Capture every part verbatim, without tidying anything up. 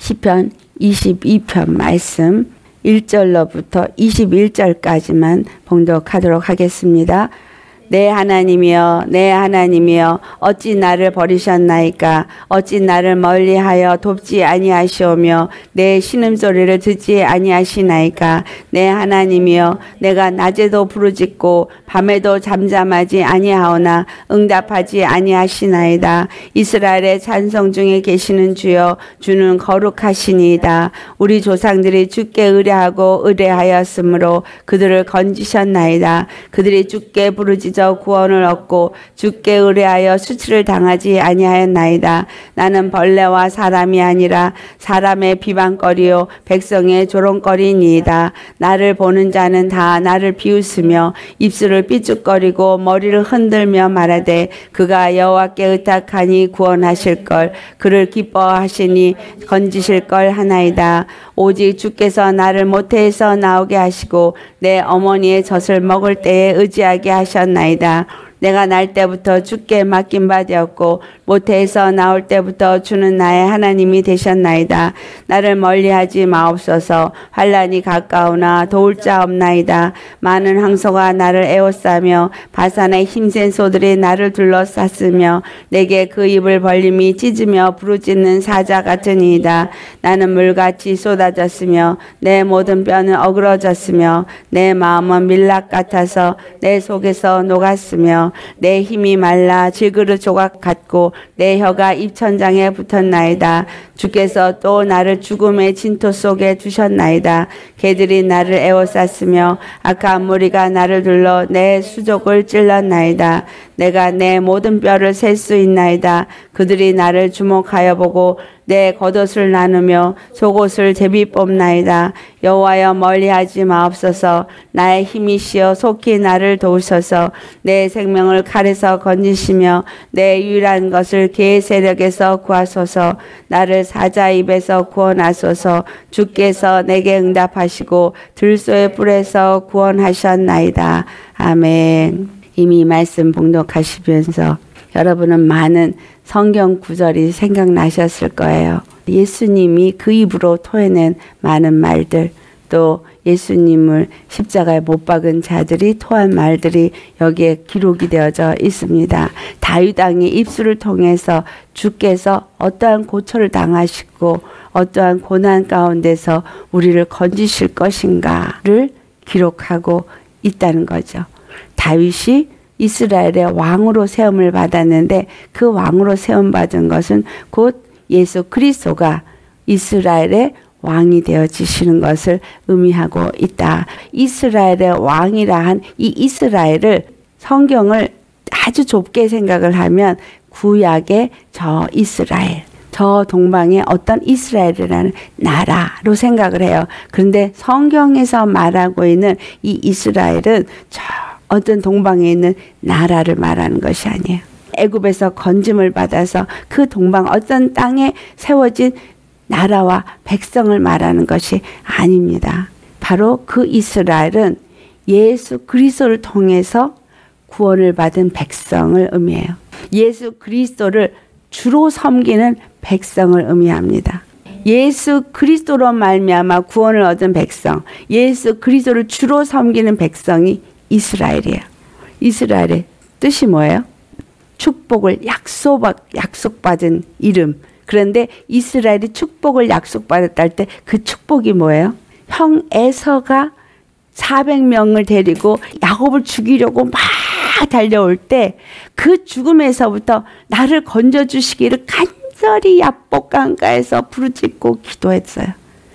시편 이십이 편 말씀 일 절로부터 이십일 절까지만 봉독하도록 하겠습니다. 내 하나님이여 내 하나님이여 어찌 나를 버리셨나이까. 어찌 나를 멀리하여 돕지 아니하시오며 내 신음소리를 듣지 아니하시나이까. 내 하나님이여 내가 낮에도 부르짖고 밤에도 잠잠하지 아니하오나 응답하지 아니하시나이다. 이스라엘의 찬송 중에 계시는 주여 주는 거룩하시니이다. 우리 조상들이 주께 의뢰하고 의뢰하였으므로 그들을 건지셨나이다. 그들이 주께 부르짖 구원을 얻고 주께 의뢰하여 수치를 당하지 아니하였나이다. 나는 벌레와 사람이 아니라 사람의 비방거리요 백성의 조롱거리니이다. 나를 보는 자는 다 나를 비웃으며 입술을 삐죽거리고 머리를 흔들며 말하되 그가 여호와께 의탁하니 구원하실걸. 그를 기뻐하시니 건지실걸 하나이다. 오직 주께서 나를 모태에서 나오게 하시고 내 어머니의 젖을 먹을 때에 의지하게 하셨나이다. 내가 날 때부터 주께 맡긴 바 되었고 모태에서 나올 때부터 주는 나의 하나님이 되셨나이다. 나를 멀리하지 마옵소서. 환난이 가까우나 도울 자 없나이다. 많은 황소가 나를 에워싸며 바산의 힘센 소들이 나를 둘러쌌으며 내게 그 입을 벌림이 찢으며 부르짖는 사자 같으니이다. 나는 물같이 쏟아졌으며 내 모든 뼈는 어그러졌으며 내 마음은 밀랍 같아서 내 속에서 녹았으며 내 힘이 말라 질그릇 조각 같고 내 혀가 입천장에 붙었나이다. 주께서 또 나를 죽음의 진토 속에 두셨나이다. 개들이 나를 에워쌌으며 악한 무리가 나를 둘러 내 수족을 찔렀나이다. 내가 내 모든 뼈를 셀 수 있나이다. 그들이 나를 주목하여 보고 내 겉옷을 나누며 속옷을 제비 뽑나이다. 여호와여 멀리하지 마옵소서. 나의 힘이시여 속히 나를 도우소서. 내 생명을 칼에서 건지시며 내 유일한 것을 개의 세력에서 구하소서. 나를 사자 입에서 구원하소서. 주께서 내게 응답하시고 들소의 뿔에서 구원하셨나이다. 아멘. 이미 말씀 봉독하시면서 여러분은 많은 성경 구절이 생각나셨을 거예요. 예수님이 그 입으로 토해낸 많은 말들, 또 예수님을 십자가에 못 박은 자들이 토한 말들이 여기에 기록이 되어져 있습니다. 다윗 왕의 입술을 통해서 주께서 어떠한 고초를 당하시고 어떠한 고난 가운데서 우리를 건지실 것인가를 기록하고 있다는 거죠. 다윗이 이스라엘의 왕으로 세움을 받았는데 그 왕으로 세움 받은 것은 곧 예수 그리스도가 이스라엘의 왕이 되어지시는 것을 의미하고 있다. 이스라엘의 왕이라 한 이 이스라엘을 성경을 아주 좁게 생각을 하면 구약의 저 이스라엘, 저 동방의 어떤 이스라엘이라는 나라로 생각을 해요. 그런데 성경에서 말하고 있는 이 이스라엘은 저 어떤 동방에 있는 나라를 말하는 것이 아니에요. 애굽에서 건짐을 받아서 그 동방 어떤 땅에 세워진 나라와 백성을 말하는 것이 아닙니다. 바로 그 이스라엘은 예수 그리스도를 통해서 구원을 받은 백성을 의미해요. 예수 그리스도를 주로 섬기는 백성을 의미합니다. 예수 그리스도로 말미암아 구원을 얻은 백성, 예수 그리스도를 주로 섬기는 백성이 이스라엘이에요. 이스라엘의 뜻이 뭐예요? 축복을 약속, 약속받은 이름. 그런데 이스라엘이 축복을 약속받았다 할 때 그 축복이 뭐예요? 형 에서가 사백 명을 데리고 야곱을 죽이려고 막 달려올 때 그 죽음에서부터 나를 건져주시기를 간절히 야복 강가에서 부르짖고 기도했어요.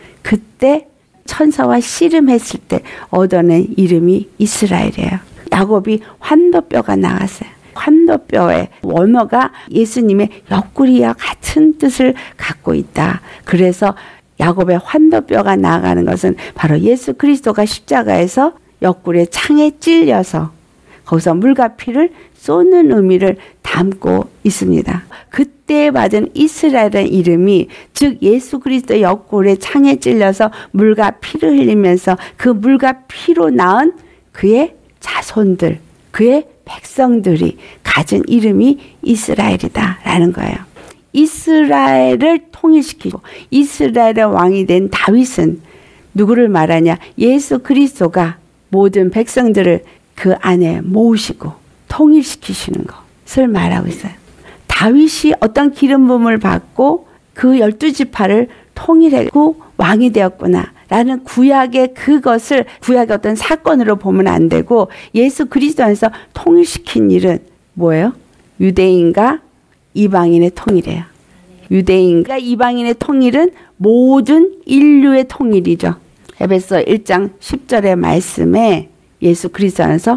그때 천사와 씨름했을 때 얻어낸 이름이 이스라엘이에요. 야곱이 환도뼈가 나갔어요. 환도뼈의 원어가 예수님의 옆구리와 같은 뜻을 갖고 있다. 그래서 야곱의 환도뼈가 나가는 것은 바로 예수 그리스도가 십자가에서 옆구리에 창에 찔려서 거기서 물과 피를 쏟는 의미를 담고 있습니다. 그때 받은 이스라엘의 이름이 즉 예수 그리스도 옆구리에 창에 찔려서 물과 피를 흘리면서 그 물과 피로 낳은 그의 자손들, 그의 백성들이 가진 이름이 이스라엘이다라는 거예요. 이스라엘을 통일시키고 이스라엘의 왕이 된 다윗은 누구를 말하냐? 예수 그리스도가 모든 백성들을 그 안에 모으시고 통일시키시는 것을 말하고 있어요. 다윗이 어떤 기름 부음을 받고 그 열두 지파를 통일하고 왕이 되었구나 라는 구약의 그것을 구약의 어떤 사건으로 보면 안 되고 예수 그리스도 안에서 통일시킨 일은 뭐예요? 유대인과 이방인의 통일이에요. 유대인과 이방인의 통일은 모든 인류의 통일이죠. 에베소 일 장 십 절의 말씀에 예수 그리스도 안에서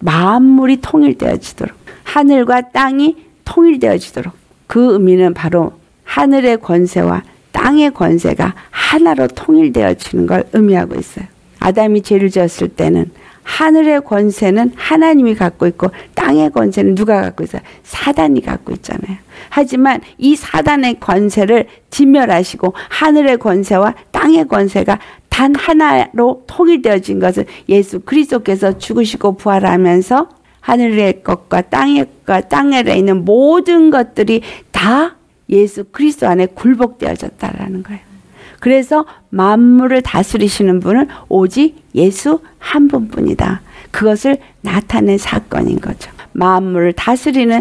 만물이 통일되어지도록 하늘과 땅이 통일되어지도록 그 의미는 바로 하늘의 권세와 땅의 권세가 하나로 통일되어지는 걸 의미하고 있어요. 아담이 죄를 지었을 때는 하늘의 권세는 하나님이 갖고 있고 땅의 권세는 누가 갖고 있어요? 사단이 갖고 있잖아요. 하지만 이 사단의 권세를 진멸하시고 하늘의 권세와 땅의 권세가 단 하나로 통일되어진 것은 예수 그리스도께서 죽으시고 부활하면서 하늘의 것과 땅의 것과 땅에 있는 모든 것들이 다 예수 그리스도 안에 굴복되어졌다라는 거예요. 그래서 만물을 다스리시는 분은 오직 예수 한 분뿐이다. 그것을 나타낸 사건인 거죠. 만물을 다스리는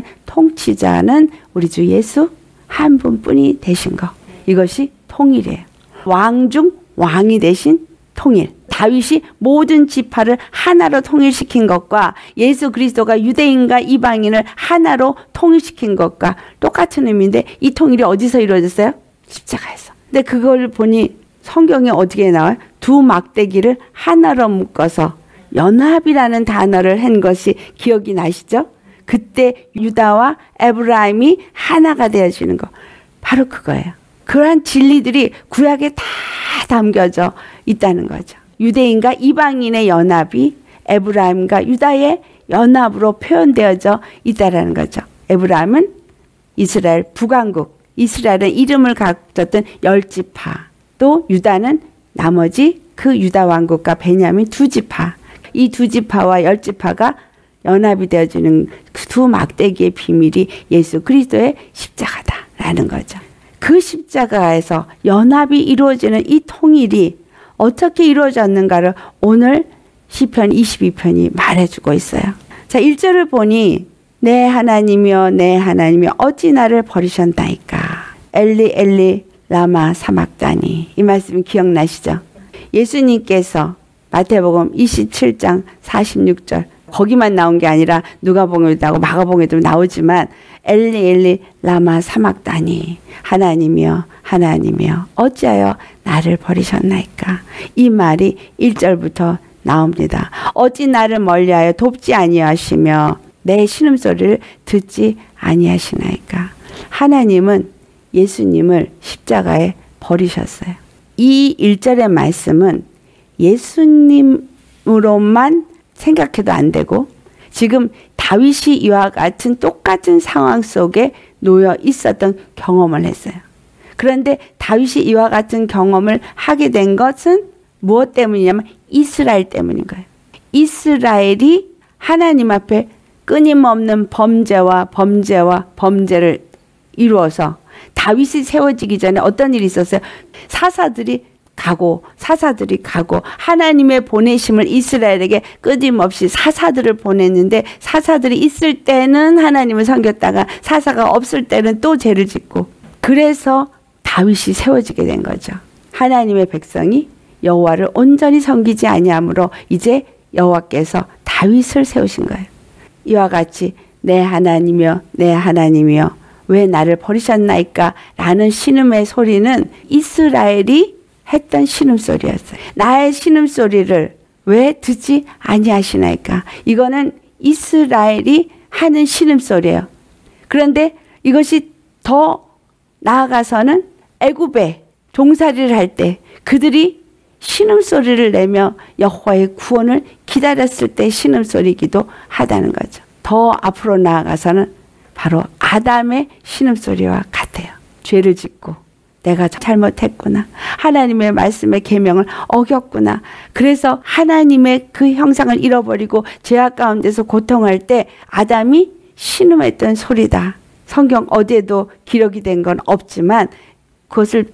통치자는 우리 주 예수 한 분뿐이 되신 것. 이것이 통일이에요. 왕 중 왕이 되신 통일. 다윗이 모든 지파를 하나로 통일시킨 것과 예수 그리스도가 유대인과 이방인을 하나로 통일시킨 것과 똑같은 의미인데 이 통일이 어디서 이루어졌어요? 십자가에서. 근데 그걸 보니 성경에 어떻게 나와요? 두 막대기를 하나로 묶어서 연합이라는 단어를 한 것이 기억이 나시죠? 그때 유다와 에브라임이 하나가 되어지는 거. 바로 그거예요. 그러한 진리들이 구약에 다 담겨져 있다는 거죠. 유대인과 이방인의 연합이 에브라임과 유다의 연합으로 표현되어져 있다는 거죠. 에브라임은 이스라엘 북왕국, 이스라엘은 이름을 가졌던 열 지파, 또 유다는 나머지 그 유다 왕국과 베냐민 두 지파, 이 두 지파와 열 지파가 연합이 되어지는 그 두 막대기의 비밀이 예수 그리스도의 십자가다라는 거죠. 그 십자가에서 연합이 이루어지는 이 통일이 어떻게 이루어졌는가를 오늘 시편 이십이 편이 말해주고 있어요. 자, 일 절을 보니 내 하나님이여 내 하나님이여 어찌 나를 버리셨나이까. 엘리 엘리 라마 사막다니. 이 말씀 기억나시죠? 예수님께서 마태복음 이십칠 장 사십육 절 거기만 나온 게 아니라 누가복음에도 나오고 마가복음에도 나오지만 엘리 엘리 라마 사막다니. 하나님이여 하나님이여 어찌하여 나를 버리셨나이까. 이 말이 일 절부터 나옵니다. 어찌 나를 멀리하여 돕지 아니하시며 내 신음소리를 듣지 아니하시나이까. 하나님은 예수님을 십자가에 버리셨어요. 이 일 절의 말씀은 예수님으로만 생각해도 안 되고 지금 다윗이 이와 같은 똑같은 상황 속에 놓여 있었던 경험을 했어요. 그런데 다윗이 이와 같은 경험을 하게 된 것은 무엇 때문이냐면 이스라엘 때문인 거예요. 이스라엘이 하나님 앞에 끊임없는 범죄와 범죄와 범죄를 이루어서 다윗이 세워지기 전에 어떤 일이 있었어요? 사사들이 가고 사사들이 가고 하나님의 보내심을 이스라엘에게 끊임없이 사사들을 보냈는데 사사들이 있을 때는 하나님을 섬겼다가 사사가 없을 때는 또 죄를 짓고 그래서 다윗이 세워지게 된 거죠. 하나님의 백성이 여호와를 온전히 섬기지 아니하므로 이제 여호와께서 다윗을 세우신 거예요. 이와 같이 내 하나님이여 내 하나님이여 왜 나를 버리셨나이까 라는 신음의 소리는 이스라엘이 했던 신음소리였어요. 나의 신음소리를 왜 듣지 아니하시나이까. 이거는 이스라엘이 하는 신음소리예요. 그런데 이것이 더 나아가서는 애굽에 종살이를 할 때 그들이 신음소리를 내며 여호와의 구원을 기다렸을 때 신음소리이기도 하다는 거죠. 더 앞으로 나아가서는 바로 아담의 신음소리와 같아요. 죄를 짓고 내가 잘못했구나. 하나님의 말씀의 계명을 어겼구나. 그래서 하나님의 그 형상을 잃어버리고 죄악 가운데서 고통할 때 아담이 신음했던 소리다. 성경 어디에도 기록이 된 건 없지만 그것을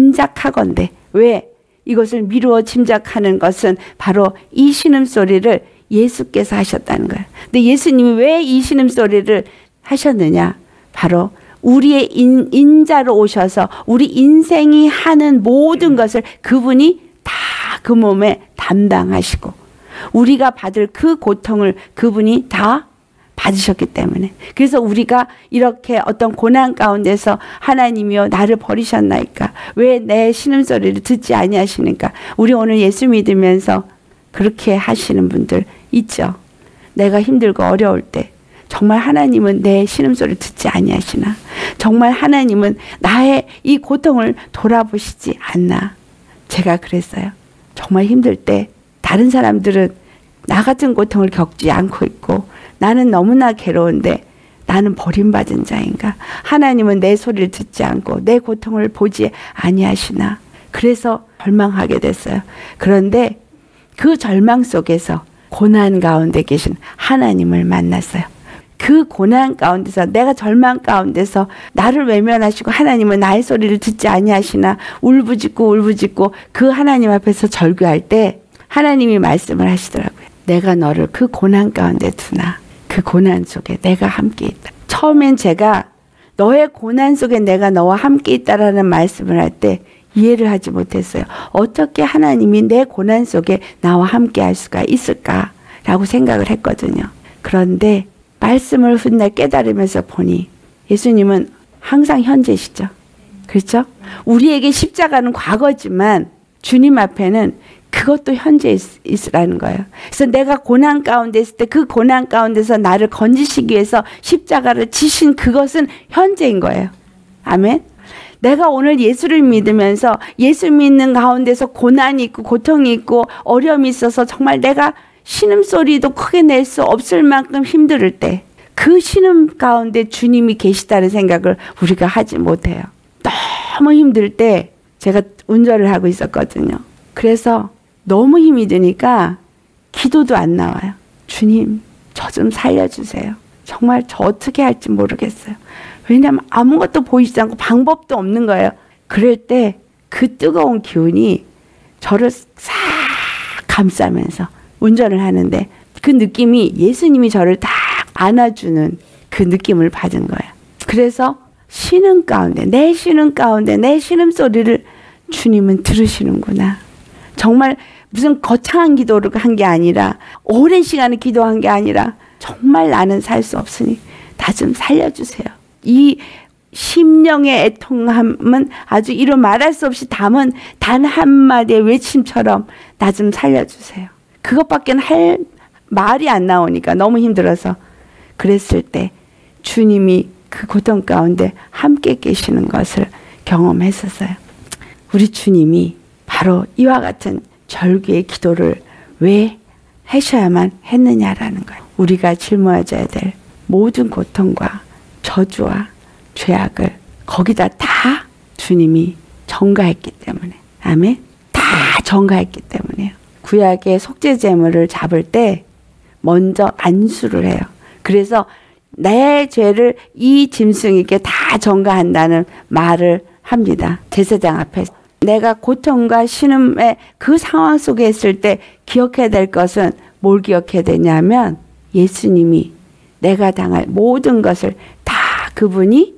짐작하건대 왜 이것을 미루어 짐작하는 것은 바로 이 신음소리를 예수께서 하셨다는 거예요. 근데 예수님이 왜 이 신음소리를 하셨느냐? 바로 우리의 인, 인자로 오셔서 우리 인생이 하는 모든 것을 그분이 다 그 몸에 담당하시고 우리가 받을 그 고통을 그분이 다 받으셨기 때문에 그래서 우리가 이렇게 어떤 고난 가운데서 하나님이여 나를 버리셨나이까 왜 내 신음소리를 듣지 아니하시니까 우리 오늘 예수 믿으면서 그렇게 하시는 분들 있죠. 내가 힘들고 어려울 때 정말 하나님은 내 신음소리를 듣지 아니하시나 정말 하나님은 나의 이 고통을 돌아보시지 않나. 제가 그랬어요. 정말 힘들 때 다른 사람들은 나 같은 고통을 겪지 않고 있고 나는 너무나 괴로운데 나는 버림받은 자인가. 하나님은 내 소리를 듣지 않고 내 고통을 보지 아니하시나. 그래서 절망하게 됐어요. 그런데 그 절망 속에서 고난 가운데 계신 하나님을 만났어요. 그 고난 가운데서 내가 절망 가운데서 나를 외면하시고 하나님은 나의 소리를 듣지 아니하시나 울부짖고 울부짖고 그 하나님 앞에서 절규할 때 하나님이 말씀을 하시더라고요. 내가 너를 그 고난 가운데 두나 그 고난 속에 내가 함께 있다. 처음엔 제가 너의 고난 속에 내가 너와 함께 있다라는 말씀을 할 때 이해를 하지 못했어요. 어떻게 하나님이 내 고난 속에 나와 함께 할 수가 있을까라고 생각을 했거든요. 그런데 말씀을 훗날 깨달으면서 보니 예수님은 항상 현재시죠. 그렇죠? 우리에게 십자가는 과거지만 주님 앞에는 그것도 현재 있으라는 거예요. 그래서 내가 고난 가운데 있을 때 그 고난 가운데서 나를 건지시기 위해서 십자가를 지신 그것은 현재인 거예요. 아멘. 내가 오늘 예수를 믿으면서 예수 믿는 가운데서 고난이 있고 고통이 있고 어려움이 있어서 정말 내가 신음소리도 크게 낼 수 없을 만큼 힘들 때 그 신음 가운데 주님이 계시다는 생각을 우리가 하지 못해요. 너무 힘들 때 제가 운전을 하고 있었거든요. 그래서 너무 힘이 드니까 기도도 안 나와요. 주님, 저 좀 살려주세요. 정말 저 어떻게 할지 모르겠어요. 왜냐하면 아무것도 보이지 않고 방법도 없는 거예요. 그럴 때 그 뜨거운 기운이 저를 싹 감싸면서 운전을 하는데 그 느낌이 예수님이 저를 딱 안아주는 그 느낌을 받은 거예요. 그래서 신음 가운데 내 신음 가운데 내 신음소리를 주님은 들으시는구나. 정말 무슨 거창한 기도를 한 게 아니라 오랜 시간을 기도한 게 아니라 정말 나는 살 수 없으니 나 좀 살려주세요. 이 심령의 애통함은 아주 이루 말할 수 없이 담은 단 한마디의 외침처럼 나 좀 살려주세요. 그것밖에 할 말이 안 나오니까 너무 힘들어서 그랬을 때 주님이 그 고통 가운데 함께 계시는 것을 경험했었어요. 우리 주님이 바로 이와 같은 절규의 기도를 왜 하셔야만 했느냐라는 거예요. 우리가 짊어져야 될 모든 고통과 저주와 죄악을 거기다 다 주님이 전가했기 때문에. 아멘. 다 전가했기 때문에요. 구약의 속죄제물을 잡을 때 먼저 안수를 해요. 그래서 내 죄를 이 짐승에게 다 전가한다는 말을 합니다. 제사장 앞에서. 내가 고통과 신음의 그 상황 속에 있을 때 기억해야 될 것은 뭘 기억해야 되냐면 예수님이 내가 당할 모든 것을 다 그분이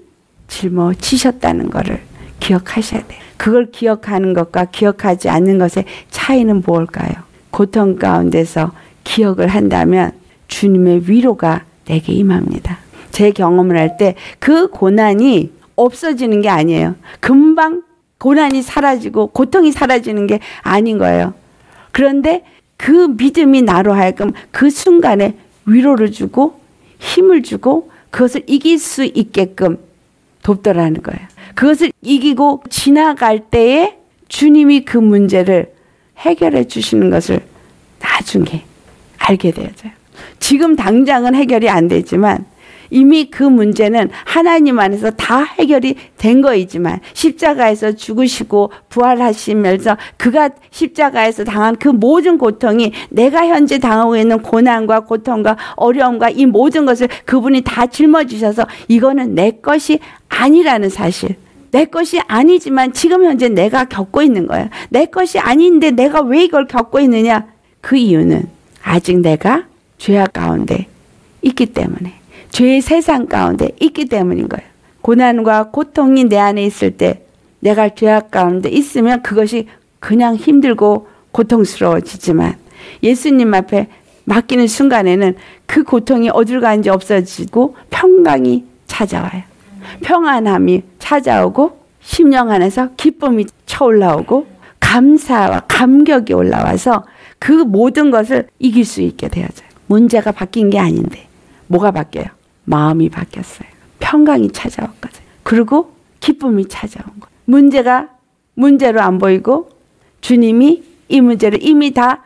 짊어지셨다는 것을 기억하셔야 돼요. 그걸 기억하는 것과 기억하지 않는 것의 차이는 뭘까요? 고통 가운데서 기억을 한다면 주님의 위로가 내게 임합니다. 제 경험을 할 때 그 고난이 없어지는 게 아니에요. 금방 고난이 사라지고 고통이 사라지는 게 아닌 거예요. 그런데 그 믿음이 나로 하여금 그 순간에 위로를 주고 힘을 주고 그것을 이길 수 있게끔 돕더라는 거예요. 그것을 이기고 지나갈 때에 주님이 그 문제를 해결해 주시는 것을 나중에 알게 되어져요. 지금 당장은 해결이 안 되지만 이미 그 문제는 하나님 안에서 다 해결이 된 거이지만 십자가에서 죽으시고 부활하시면서 그가 십자가에서 당한 그 모든 고통이 내가 현재 당하고 있는 고난과 고통과 어려움과 이 모든 것을 그분이 다 짊어지셔서 이거는 내 것이 아니라는 사실. 내 것이 아니지만 지금 현재 내가 겪고 있는 거야. 내 것이 아닌데 내가 왜 이걸 겪고 있느냐? 그 이유는 아직 내가 죄악 가운데 있기 때문에, 죄의 세상 가운데 있기 때문인 거예요. 고난과 고통이 내 안에 있을 때, 내가 죄악 가운데 있으면 그것이 그냥 힘들고 고통스러워지지만 예수님 앞에 맡기는 순간에는 그 고통이 어딜 가는지 없어지고 평강이 찾아와요. 평안함이 찾아오고 심령 안에서 기쁨이 쳐올라오고 감사와 감격이 올라와서 그 모든 것을 이길 수 있게 되어져요. 문제가 바뀐 게 아닌데 뭐가 바뀌어요? 마음이 바뀌었어요. 평강이 찾아왔거든요. 그리고 기쁨이 찾아온 거예요. 문제가 문제로 안 보이고 주님이 이 문제를 이미 다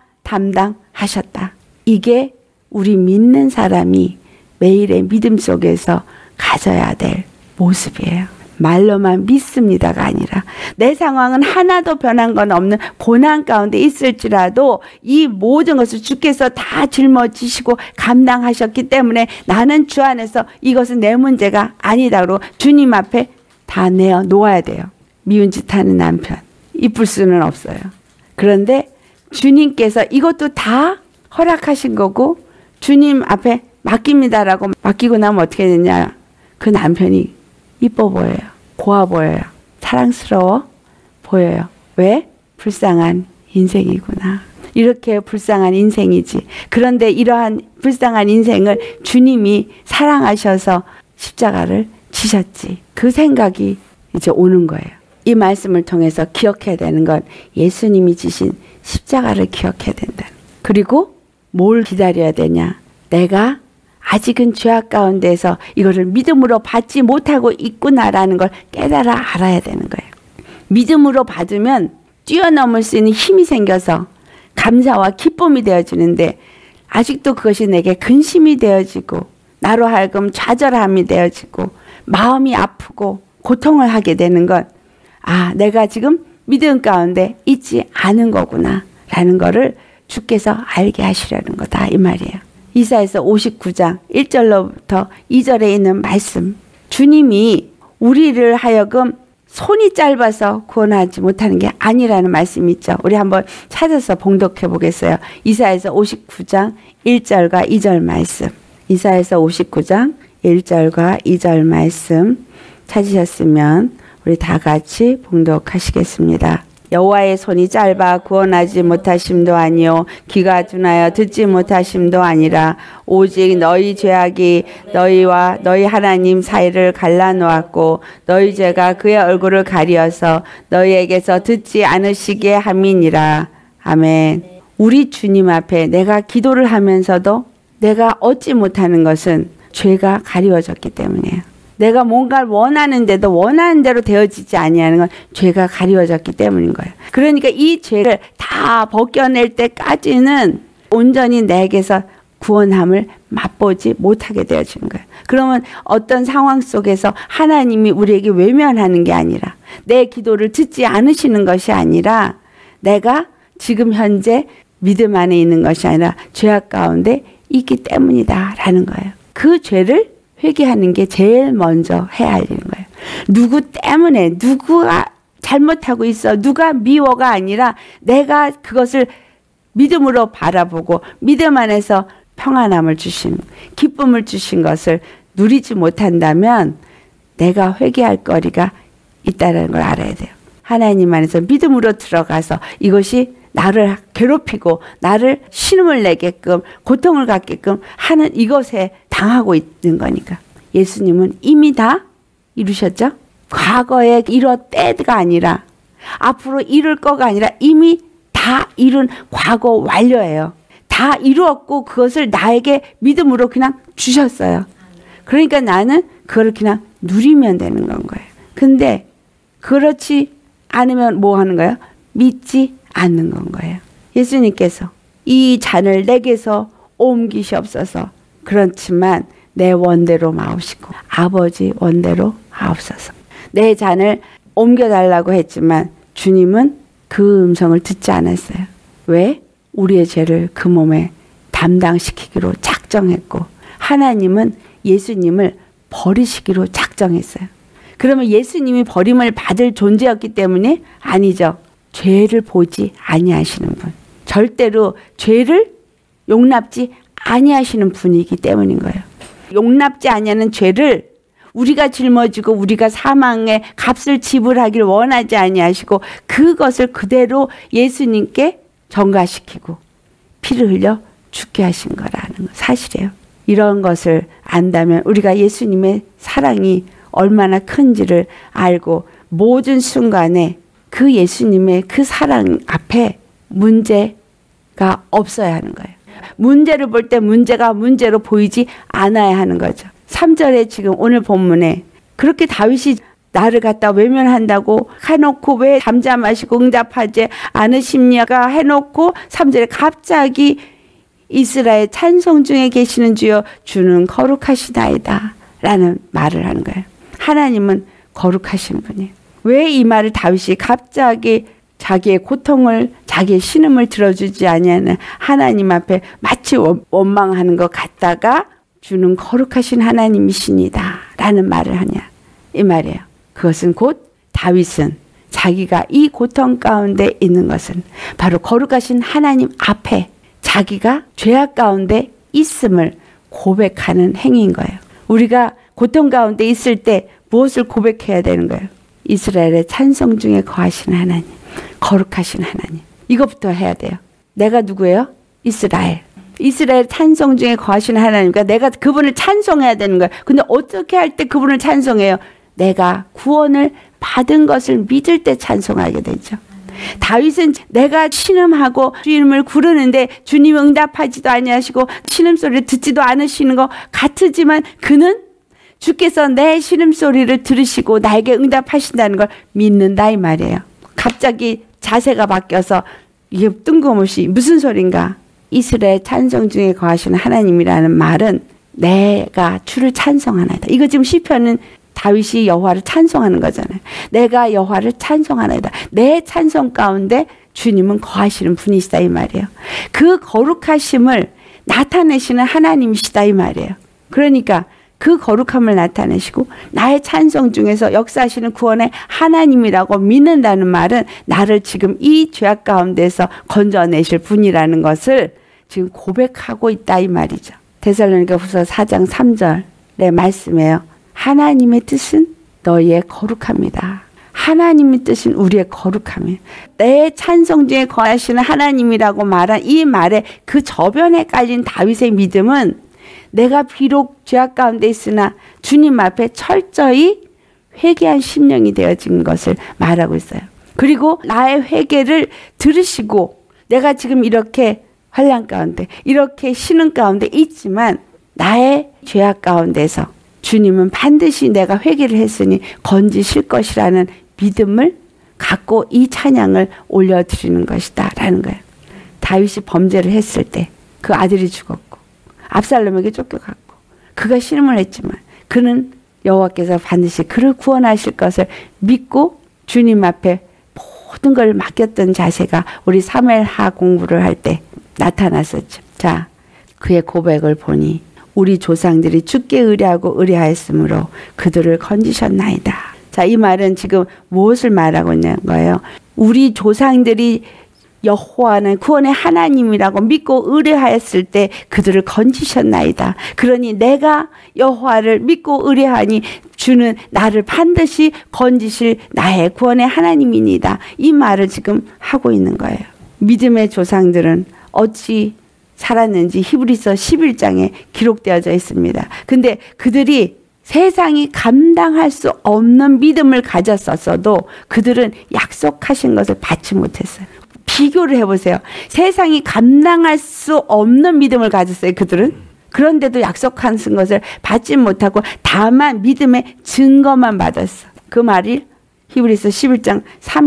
담당하셨다. 이게 우리 믿는 사람이 매일의 믿음 속에서 가져야 될 모습이에요. 말로만 믿습니다가 아니라 내 상황은 하나도 변한 건 없는 고난 가운데 있을지라도 이 모든 것을 주께서 다 짊어지시고 감당하셨기 때문에 나는 주 안에서 이것은 내 문제가 아니다로 주님 앞에 다 내어 놓아야 돼요. 미운 짓 하는 남편 이쁠 수는 없어요. 그런데 주님께서 이것도 다 허락하신 거고 주님 앞에 맡깁니다라고 맡기고 나면 어떻게 되냐? 그 남편이 이뻐 보여요. 고와 보여요. 사랑스러워 보여요. 왜? 불쌍한 인생이구나. 이렇게 불쌍한 인생이지. 그런데 이러한 불쌍한 인생을 주님이 사랑하셔서 십자가를 지셨지. 그 생각이 이제 오는 거예요. 이 말씀을 통해서 기억해야 되는 건 예수님이 지신 십자가를 기억해야 된다. 그리고 뭘 기다려야 되냐? 내가 아직은 죄악 가운데서 이거를 믿음으로 받지 못하고 있구나라는 걸 깨달아 알아야 되는 거예요. 믿음으로 받으면 뛰어넘을 수 있는 힘이 생겨서 감사와 기쁨이 되어지는데 아직도 그것이 내게 근심이 되어지고 나로 하여금 좌절함이 되어지고 마음이 아프고 고통을 하게 되는 건 아, 내가 지금 믿음 가운데 있지 않은 거구나 라는 거를 주께서 알게 하시려는 거다 이 말이에요. 이사야서 오십구 장 일 절로부터 이 절에 있는 말씀. 주님이 우리를 하여금 손이 짧아서 구원하지 못하는 게 아니라는 말씀이 있죠. 우리 한번 찾아서 봉독해 보겠어요. 이사야서 오십구 장 일 절과 이 절 말씀. 이사야서 오십구 장 일 절과 이 절 말씀 찾으셨으면 우리 다 같이 봉독하시겠습니다. 여호와의 손이 짧아 구원하지 못하심도 아니요 귀가 둔하여 듣지 못하심도 아니라 오직 너희 죄악이 너희와 너희 하나님 사이를 갈라놓았고 너희 죄가 그의 얼굴을 가리어서 너희에게서 듣지 않으시게 함이니라. 아멘. 우리 주님 앞에 내가 기도를 하면서도 내가 얻지 못하는 것은 죄가 가리워졌기 때문이에요. 내가 뭔가를 원하는데도 원하는 대로 되어지지 아니하는 건 죄가 가리워졌기 때문인 거예요. 그러니까 이 죄를 다 벗겨낼 때까지는 온전히 내게서 구원함을 맛보지 못하게 되어지는 거예요. 그러면 어떤 상황 속에서 하나님이 우리에게 외면하는 게 아니라 내 기도를 듣지 않으시는 것이 아니라 내가 지금 현재 믿음 안에 있는 것이 아니라 죄악 가운데 있기 때문이다 라는 거예요. 그 죄를 회개하는 게 제일 먼저 해야 할 일인 거예요. 누구 때문에 누구가 잘못하고 있어 누가 미워가 아니라 내가 그것을 믿음으로 바라보고 믿음 안에서 평안함을 주신 기쁨을 주신 것을 누리지 못한다면 내가 회개할 거리가 있다는 걸 알아야 돼요. 하나님 안에서 믿음으로 들어가서 이것이 나를 괴롭히고 나를 신음을 내게끔 고통을 갖게끔 하는 이것에 당하고 있는 거니까. 예수님은 이미 다 이루셨죠? 과거에 이뤘때가 아니라 앞으로 이룰 거가 아니라 이미 다 이룬 과거 완료예요. 다 이루었고 그것을 나에게 믿음으로 그냥 주셨어요. 그러니까 나는 그걸 그냥 누리면 되는 건 거예요. 근데 그렇지 않으면 뭐 하는 거예요? 믿지 않는 건 거예요. 예수님께서 이 잔을 내게서 옮기시옵소서. 그렇지만 내 원대로 마옵시고 아버지 원대로 하옵소서. 내 잔을 옮겨달라고 했지만 주님은 그 음성을 듣지 않았어요. 왜? 우리의 죄를 그 몸에 담당시키기로 작정했고 하나님은 예수님을 버리시기로 작정했어요. 그러면 예수님이 버림을 받을 존재였기 때문에 아니죠. 죄를 보지 아니하시는 분. 절대로 죄를 용납지 아니하시는 분이기 때문인 거예요. 용납지 아니하는 죄를 우리가 짊어지고 우리가 사망의 값을 지불하기를 원하지 아니하시고 그것을 그대로 예수님께 전가시키고 피를 흘려 죽게 하신 거라는 사실이에요. 이런 것을 안다면 우리가 예수님의 사랑이 얼마나 큰지를 알고 모든 순간에 그 예수님의 그 사랑 앞에 문제가 없어야 하는 거예요. 문제를 볼 때 문제가 문제로 보이지 않아야 하는 거죠. 삼 절에 지금 오늘 본문에 그렇게 다윗이 나를 갖다 외면한다고 해놓고 왜 잠잠하시고 응답하지 않으십니까 해놓고 삼 절에 갑자기 이스라엘 찬송 중에 계시는 주여 주는 거룩하시나이다 라는 말을 하는 거예요. 하나님은 거룩하신 분이에요. 왜 이 말을 다윗이 갑자기 자기의 고통을 자기의 신음을 들어주지 아니하는 하나님 앞에 마치 원망하는 것 같다가 주는 거룩하신 하나님이시니다 라는 말을 하냐 이 말이에요. 그것은 곧 다윗은 자기가 이 고통 가운데 있는 것은 바로 거룩하신 하나님 앞에 자기가 죄악 가운데 있음을 고백하는 행위인 거예요. 우리가 고통 가운데 있을 때 무엇을 고백해야 되는 거예요? 이스라엘의 찬송 중에 거하시는 하나님, 거룩하신 하나님. 이것부터 해야 돼요. 내가 누구예요? 이스라엘. 이스라엘 찬송 중에 거하시는 하나님과 내가 그분을 찬송해야 되는 거예요. 근데 어떻게 할 때 그분을 찬송해요? 내가 구원을 받은 것을 믿을 때 찬송하게 되죠. 다윗은 내가 신음하고 주님을 부르는데 주님 응답하지도 아니하시고 신음소리를 듣지도 않으시는 것 같으지만 그는 주께서 내 신음소리를 들으시고 나에게 응답하신다는 걸 믿는다 이 말이에요. 갑자기 자세가 바뀌어서 이게 뜬금없이 무슨 소린가? 이스라엘 찬송 중에 거하시는 하나님이라는 말은 내가 주를 찬송하나이다. 이거 지금 시편은 다윗이 여호와를 찬송하는 거잖아요. 내가 여호와를 찬송하나이다. 내 찬송 가운데 주님은 거하시는 분이시다 이 말이에요. 그 거룩하심을 나타내시는 하나님이시다 이 말이에요. 그러니까 그 거룩함을 나타내시고 나의 찬송 중에서 역사하시는 구원의 하나님이라고 믿는다는 말은 나를 지금 이 죄악 가운데서 건져내실 분이라는 것을 지금 고백하고 있다 이 말이죠. 데살로니가후서 사 장 삼 절의 말씀이에요. 하나님의 뜻은 너희의 거룩함이다. 하나님의 뜻은 우리의 거룩함이에요. 내 찬송 중에 거하시는 하나님이라고 말한 이 말에 그 저변에 깔린 다윗의 믿음은 내가 비록 죄악 가운데 있으나 주님 앞에 철저히 회개한 심령이 되어진 것을 말하고 있어요. 그리고 나의 회개를 들으시고 내가 지금 이렇게 환난 가운데 이렇게 신음 가운데 있지만 나의 죄악 가운데서 주님은 반드시 내가 회개를 했으니 건지실 것이라는 믿음을 갖고 이 찬양을 올려드리는 것이다 라는 거예요. 다윗이 범죄를 했을 때 그 아들이 죽었고 압살롬에게 쫓겨갔고 그가 신음을 했지만 그는 여호와께서 반드시 그를 구원하실 것을 믿고 주님 앞에 모든 걸 맡겼던 자세가 우리 사무엘하 공부를 할 때 나타났었죠. 자, 그의 고백을 보니 우리 조상들이 주께 의뢰하고 의뢰하였으므로 그들을 건지셨나이다. 자, 이 말은 지금 무엇을 말하고 있는 거예요? 우리 조상들이 여호와는 구원의 하나님이라고 믿고 의뢰하였을 때 그들을 건지셨나이다. 그러니 내가 여호와를 믿고 의뢰하니 주는 나를 반드시 건지실 나의 구원의 하나님이니다. 이 말을 지금 하고 있는 거예요. 믿음의 조상들은 어찌 살았는지 히브리서 십일 장에 기록되어져 있습니다. 근데 그들이 세상이 감당할 수 없는 믿음을 가졌었어도 그들은 약속하신 것을 받지 못했어요. 비교를 해보세요. 세상이 감당할 수 없는 믿음을 가졌어요. 그들은. 그런데도 약속한 것을 받지 못하고 다만 믿음의 증거만 받았어. 그 말이 히브리서 십일 장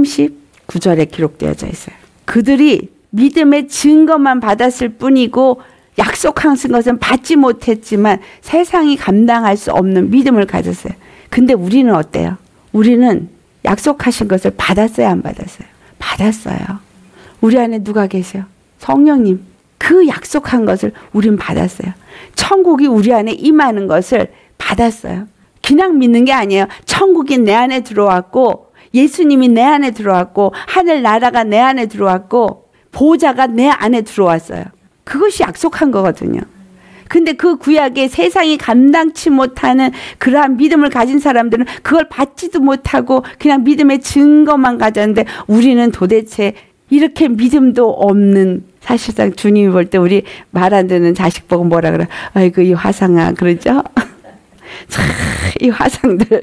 삼십구 절에 기록되어져 있어요. 그들이 믿음의 증거만 받았을 뿐이고 약속하신 것은 받지 못했지만 세상이 감당할 수 없는 믿음을 가졌어요. 근데 우리는 어때요? 우리는 약속하신 것을 받았어요, 안 받았어요? 받았어요. 우리 안에 누가 계세요? 성령님. 그 약속한 것을 우린 받았어요. 천국이 우리 안에 임하는 것을 받았어요. 그냥 믿는 게 아니에요. 천국이 내 안에 들어왔고 예수님이 내 안에 들어왔고 하늘나라가 내 안에 들어왔고 보호자가 내 안에 들어왔어요. 그것이 약속한 거거든요. 근데 그 구약에 세상이 감당치 못하는 그러한 믿음을 가진 사람들은 그걸 받지도 못하고 그냥 믿음의 증거만 가졌는데 우리는 도대체 이렇게 믿음도 없는, 사실상 주님이 볼 때 우리 말 안 듣는 자식 보고 뭐라 그래? 아이고 이 화상아 그러죠? 참 이 화상들.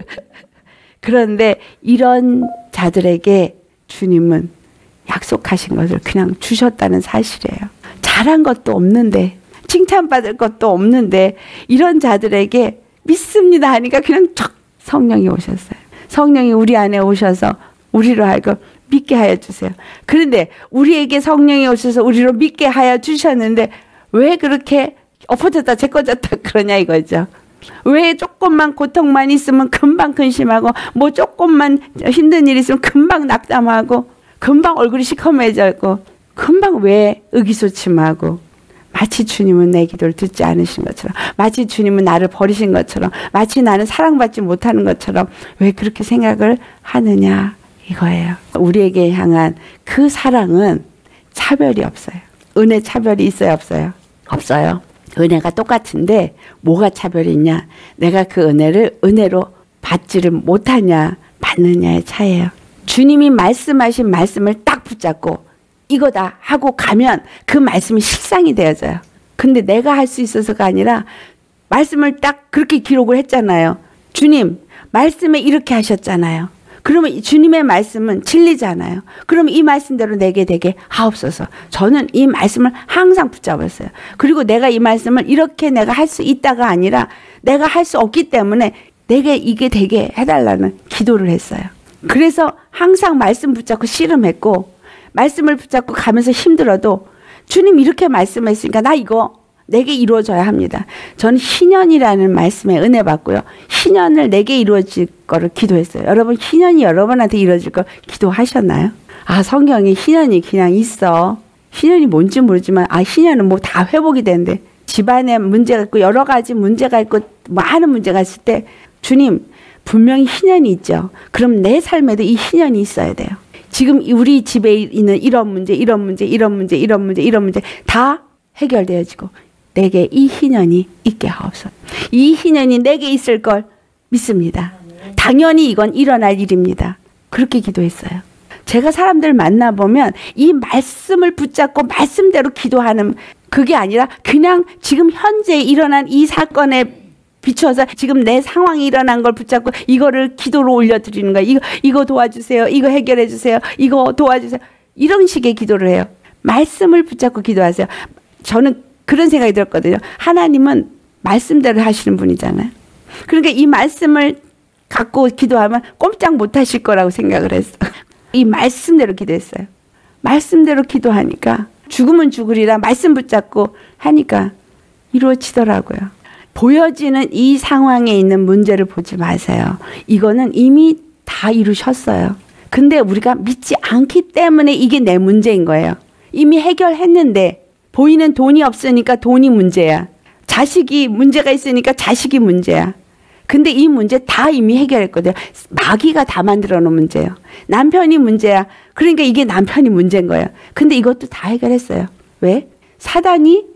그런데 이런 자들에게 주님은 약속하신 것을 그냥 주셨다는 사실이에요. 잘한 것도 없는데 칭찬받을 것도 없는데 이런 자들에게 믿습니다 하니까 그냥 촥 성령이 오셨어요. 성령이 우리 안에 오셔서 우리로 하여금 믿게 하여 주세요. 그런데 우리에게 성령이 오셔서 우리로 믿게 하여 주셨는데 왜 그렇게 엎어졌다 제꺼졌다 그러냐 이거죠. 왜 조금만 고통만 있으면 금방 근심하고 뭐 조금만 힘든 일 있으면 금방 낙담하고 금방 얼굴이 시커매졌고 금방 왜 의기소침하고 마치 주님은 내 기도를 듣지 않으신 것처럼 마치 주님은 나를 버리신 것처럼 마치 나는 사랑받지 못하는 것처럼 왜 그렇게 생각을 하느냐 이거예요. 우리에게 향한 그 사랑은 차별이 없어요. 은혜 차별이 있어요 없어요? 없어요. 은혜가 똑같은데 뭐가 차별이 있냐. 내가 그 은혜를 은혜로 받지를 못하냐 받느냐의 차이예요. 주님이 말씀하신 말씀을 딱 붙잡고 이거다 하고 가면 그 말씀이 실상이 되어져요. 근데 내가 할 수 있어서가 아니라 말씀을 딱 그렇게 기록을 했잖아요. 주님 말씀에 이렇게 하셨잖아요. 그러면 주님의 말씀은 진리잖아요. 그럼 이 말씀대로 내게 되게 하옵소서. 저는 이 말씀을 항상 붙잡았어요. 그리고 내가 이 말씀을 이렇게 내가 할 수 있다가 아니라 내가 할 수 없기 때문에 내게 이게 되게 해달라는 기도를 했어요. 그래서 항상 말씀 붙잡고 씨름했고 말씀을 붙잡고 가면서 힘들어도 주님 이렇게 말씀했으니까 나 이거 내게 이루어져야 합니다. 저는 희년이라는 말씀에 은혜 받고요. 희년을 내게 이루어질 거를 기도했어요. 여러분 희년이 여러분한테 이루어질 거 기도하셨나요? 아 성경에 희년이 그냥 있어. 희년이 뭔지 모르지만 아 희년은 뭐 다 회복이 되는데 집안에 문제가 있고 여러 가지 문제가 있고 많은 문제가 있을 때 주님 분명히 희년이 있죠. 그럼 내 삶에도 이 희년이 있어야 돼요. 지금 우리 집에 있는 이런 문제 이런 문제 이런 문제 이런 문제 이런 문제 다 해결되어지고 내게 이 희년이 있게 하옵소서. 이 희년이 내게 있을 걸 믿습니다. 당연히 이건 일어날 일입니다. 그렇게 기도했어요. 제가 사람들 만나보면 이 말씀을 붙잡고 말씀대로 기도하는 그게 아니라 그냥 지금 현재 일어난 이 사건에 비추어서 지금 내 상황이 일어난 걸 붙잡고 이거를 기도로 올려드리는 거예요. 이거, 이거 도와주세요. 이거 해결해 주세요. 이거 도와주세요. 이런 식의 기도를 해요. 말씀을 붙잡고 기도하세요. 저는 그런 생각이 들었거든요. 하나님은 말씀대로 하시는 분이잖아요. 그러니까 이 말씀을 갖고 기도하면 꼼짝 못 하실 거라고 생각을 했어요. 이 말씀대로 기도했어요. 말씀대로 기도하니까 죽으면 죽으리라 말씀 붙잡고 하니까 이루어지더라고요. 보여지는 이 상황에 있는 문제를 보지 마세요. 이거는 이미 다 이루셨어요. 근데 우리가 믿지 않기 때문에 이게 내 문제인 거예요. 이미 해결했는데 보이는 돈이 없으니까 돈이 문제야. 자식이 문제가 있으니까 자식이 문제야. 근데 이 문제 다 이미 해결했거든요. 마귀가 다 만들어 놓은 문제예요. 남편이 문제야. 그러니까 이게 남편이 문제인 거예요. 근데 이것도 다 해결했어요. 왜? 사단이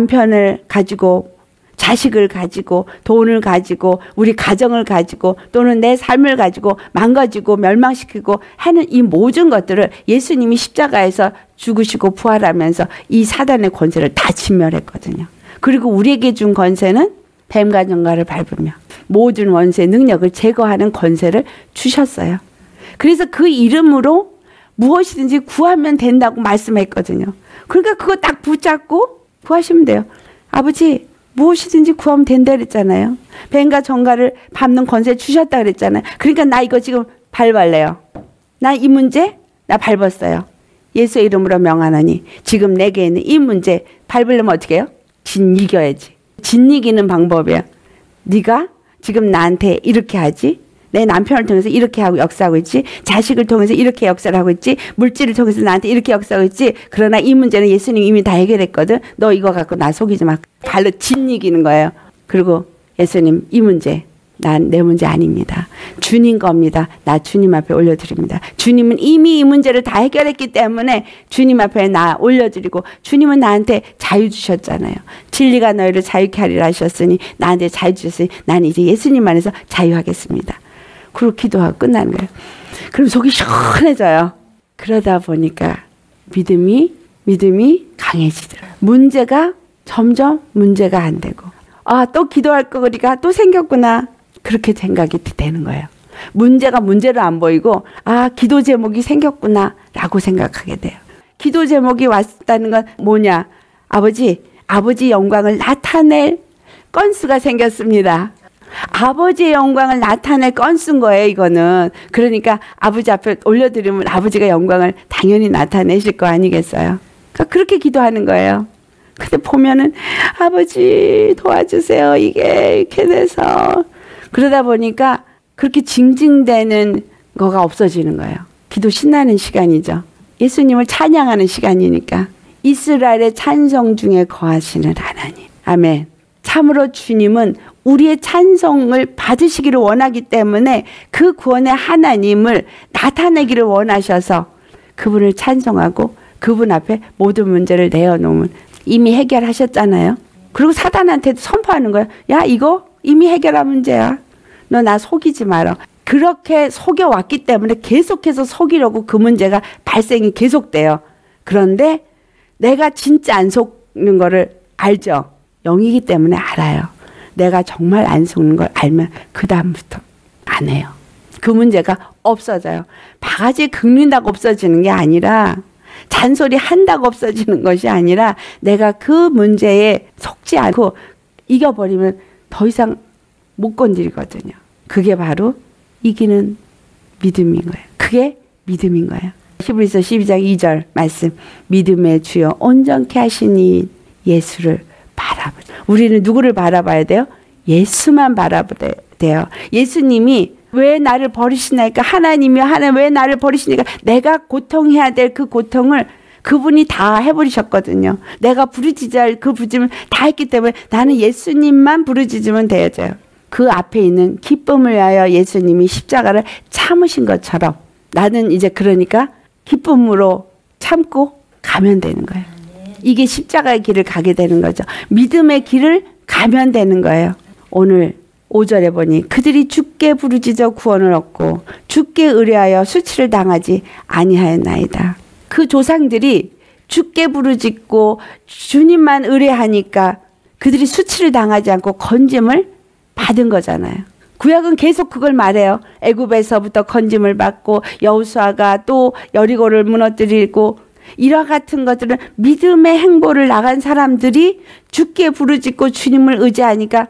남편을 가지고 자식을 가지고 돈을 가지고 우리 가정을 가지고 또는 내 삶을 가지고 망가지고 멸망시키고 하는 이 모든 것들을 예수님이 십자가에서 죽으시고 부활하면서 이 사단의 권세를 다 진멸했거든요. 그리고 우리에게 준 권세는 뱀과 정갈을 밟으며 모든 원수의 능력을 제거하는 권세를 주셨어요. 그래서 그 이름으로 무엇이든지 구하면 된다고 말씀했거든요. 그러니까 그거 딱 붙잡고 구하시면 돼요. 아버지 무엇이든지 구하면 된다 그랬잖아요. 뱀과 정갈을 밟는 권세 주셨다 그랬잖아요. 그러니까 나 이거 지금 밟을래요. 나 이 문제 나 밟았어요. 예수의 이름으로 명하노니 지금 내게 있는 이 문제 밟으려면 어떻게 해요? 진 이겨야지. 진 이기는 방법이야. 네가 지금 나한테 이렇게 하지? 내 남편을 통해서 이렇게 하고 역사하고 있지? 자식을 통해서 이렇게 역사를 하고 있지? 물질을 통해서 나한테 이렇게 역사하고 있지? 그러나 이 문제는 예수님이 이미 다 해결했거든. 너 이거 갖고 나 속이지 마. 발로 진 이기는 거예요. 그리고 예수님, 이 문제 난 내 문제 아닙니다. 주님 겁니다. 나 주님 앞에 올려드립니다. 주님은 이미 이 문제를 다 해결했기 때문에 주님 앞에 나 올려드리고, 주님은 나한테 자유 주셨잖아요. 진리가 너희를 자유케 하리라 하셨으니 나한테 자유 주셨으니 나는 이제 예수님 안에서 자유하겠습니다. 그리고 기도하고 끝나는 거예요. 그럼 속이 시원해져요. 그러다 보니까 믿음이 믿음이 강해지더라고요. 문제가 점점 문제가 안 되고, 아, 또 기도할 거리가 또 생겼구나. 그렇게 생각이 되는 거예요. 문제가 문제로 안 보이고, 아, 기도 제목이 생겼구나 라고 생각하게 돼요. 기도 제목이 왔다는 건 뭐냐? 아버지, 아버지 영광을 나타낼 건수가 생겼습니다. 아버지의 영광을 나타낼 건수인 거예요, 이거는. 그러니까 아버지 앞에 올려드리면 아버지가 영광을 당연히 나타내실 거 아니겠어요? 그러니까 그렇게 기도하는 거예요. 근데 보면은 아버지 도와주세요, 이게 이렇게 돼서. 그러다 보니까 그렇게 징징대는 거가 없어지는 거예요. 기도 신나는 시간이죠. 예수님을 찬양하는 시간이니까. 이스라엘의 찬송 중에 거하시는 하나님. 아멘. 참으로 주님은 우리의 찬송을 받으시기를 원하기 때문에 그 구원의 하나님을 나타내기를 원하셔서 그분을 찬송하고 그분 앞에 모든 문제를 내어놓으면 이미 해결하셨잖아요. 그리고 사단한테도 선포하는 거예요. 야, 이거 이미 해결한 문제야. 너 나 속이지 마라. 그렇게 속여왔기 때문에 계속해서 속이려고 그 문제가 발생이 계속돼요. 그런데 내가 진짜 안 속는 거를 알죠. 영이기 때문에 알아요. 내가 정말 안 속는 걸 알면 그 다음부터 안 해요. 그 문제가 없어져요. 바가지 긁는다고 없어지는 게 아니라, 잔소리 한다고 없어지는 것이 아니라, 내가 그 문제에 속지 않고 이겨버리면 더 이상 못 건드리거든요. 그게 바로 이기는 믿음인 거예요. 그게 믿음인 거예요. 히브리서 십이 장 이 절 말씀. 믿음의 주여 온전케 하시니 예수를 바라보자. 우리는 누구를 바라봐야 돼요? 예수만 바라봐야 돼요. 예수님이 왜 나를 버리시나니까, 하나님이 하나님 왜 나를 버리시니까, 내가 고통해야 될 그 고통을 그분이 다 해버리셨거든요. 내가 부르짖을 그 부르짖음을 다 했기 때문에 나는 예수님만 부르짖으면 되어져요. 그 앞에 있는 기쁨을 위하여 예수님이 십자가를 참으신 것처럼 나는 이제 그러니까 기쁨으로 참고 가면 되는 거예요. 이게 십자가의 길을 가게 되는 거죠. 믿음의 길을 가면 되는 거예요. 오늘 오 절에 보니 그들이 주께 부르짖어 구원을 얻고 주께 의뢰하여 수치를 당하지 아니하였나이다. 그 조상들이 주께 부르짖고 주님만 의뢰하니까 그들이 수치를 당하지 않고 건짐을 받은 거잖아요. 구약은 계속 그걸 말해요. 애굽에서부터 건짐을 받고 여호수아가 또 여리고를 무너뜨리고, 이와 같은 것들은 믿음의 행보를 나간 사람들이 주께 부르짖고 주님을 의지하니까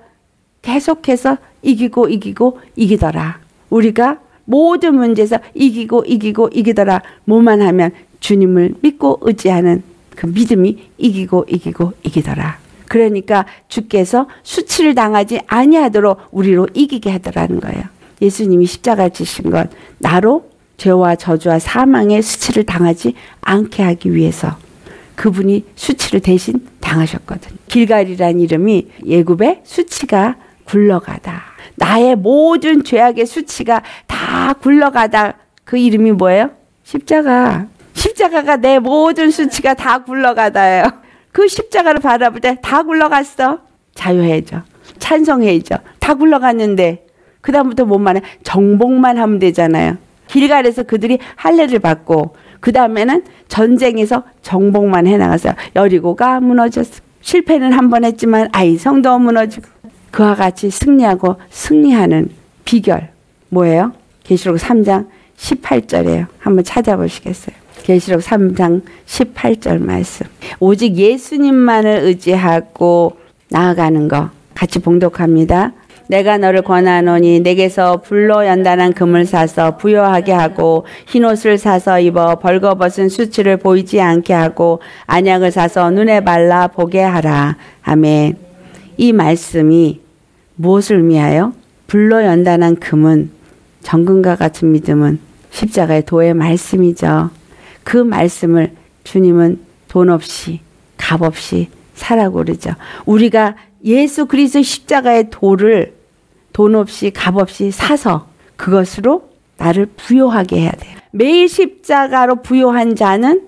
계속해서 이기고 이기고 이기더라. 우리가 모든 문제에서 이기고 이기고 이기더라. 뭐만 하면 주님을 믿고 의지하는 그 믿음이 이기고 이기고 이기더라. 그러니까 주께서 수치를 당하지 아니하도록 우리로 이기게 하더라는 거예요. 예수님이 십자가를 지신 건 나로 죄와 저주와 사망의 수치를 당하지 않게 하기 위해서 그분이 수치를 대신 당하셨거든요. 길갈이라는 이름이 예굽의 수치가 굴러가다. 나의 모든 죄악의 수치가 다 굴러가다. 그 이름이 뭐예요? 십자가. 십자가가 내 모든 수치가 다 굴러가다예요. 그 십자가를 바라볼 때 다 굴러갔어. 자유해져. 찬송해져. 다 굴러갔는데 그 다음부터 뭐만 해? 정복만 하면 되잖아요. 길갈에서 그들이 할례를 받고 그 다음에는 전쟁에서 정복만 해나갔어요. 여리고가 무너졌어. 실패는 한 번 했지만 아이성도 무너지고, 그와 같이 승리하고 승리하는 비결 뭐예요? 계시록 삼 장 십팔 절이에요. 한번 찾아보시겠어요? 계시록 삼 장 십팔 절 말씀. 오직 예수님만을 의지하고 나아가는 거 같이 봉독합니다. 내가 너를 권하노니 내게서 불로 연단한 금을 사서 부요하게 하고 흰옷을 사서 입어 벌거벗은 수치를 보이지 않게 하고 안약을 사서 눈에 발라 보게 하라. 아멘. 이 말씀이 무엇을 의미하여? 불로 연단한 금은 정금과 같은 믿음은 십자가의 도의 말씀이죠. 그 말씀을 주님은 돈 없이 값 없이 사라고 그러죠. 우리가 예수 그리스도 십자가의 도를 돈 없이 값 없이 사서 그것으로 나를 부요하게 해야 돼요. 매일 십자가로 부요한 자는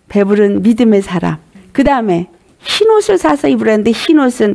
배부른 믿음의 사람. 그 다음에 흰옷을 사서 입으라는데 흰옷은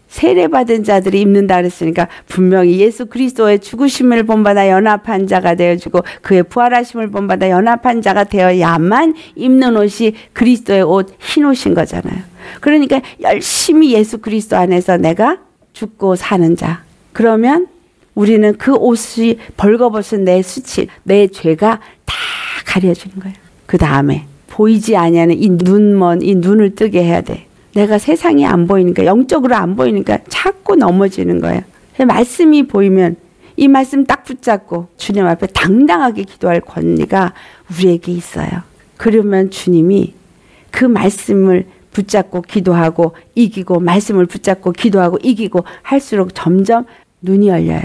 세례받은 자들이 입는다 그랬으니까 분명히 예수 그리스도의 죽으심을 본받아 연합한 자가 되어주고 그의 부활하심을 본받아 연합한 자가 되어야만 입는 옷이 그리스도의 옷 흰옷인 거잖아요. 그러니까 열심히 예수 그리스도 안에서 내가 죽고 사는 자. 그러면 우리는 그 옷이 벌거벗은 내 수치, 내 죄가 다 가려지는 거예요. 그 다음에 보이지 아니하는 이 눈먼 이 눈을 뜨게 해야 돼. 내가 세상이 안 보이니까 영적으로 안 보이니까 자꾸 넘어지는 거예요. 말씀이 보이면 이 말씀 딱 붙잡고 주님 앞에 당당하게 기도할 권리가 우리에게 있어요. 그러면 주님이 그 말씀을 붙잡고 기도하고 이기고 말씀을 붙잡고 기도하고 이기고 할수록 점점 눈이 열려요.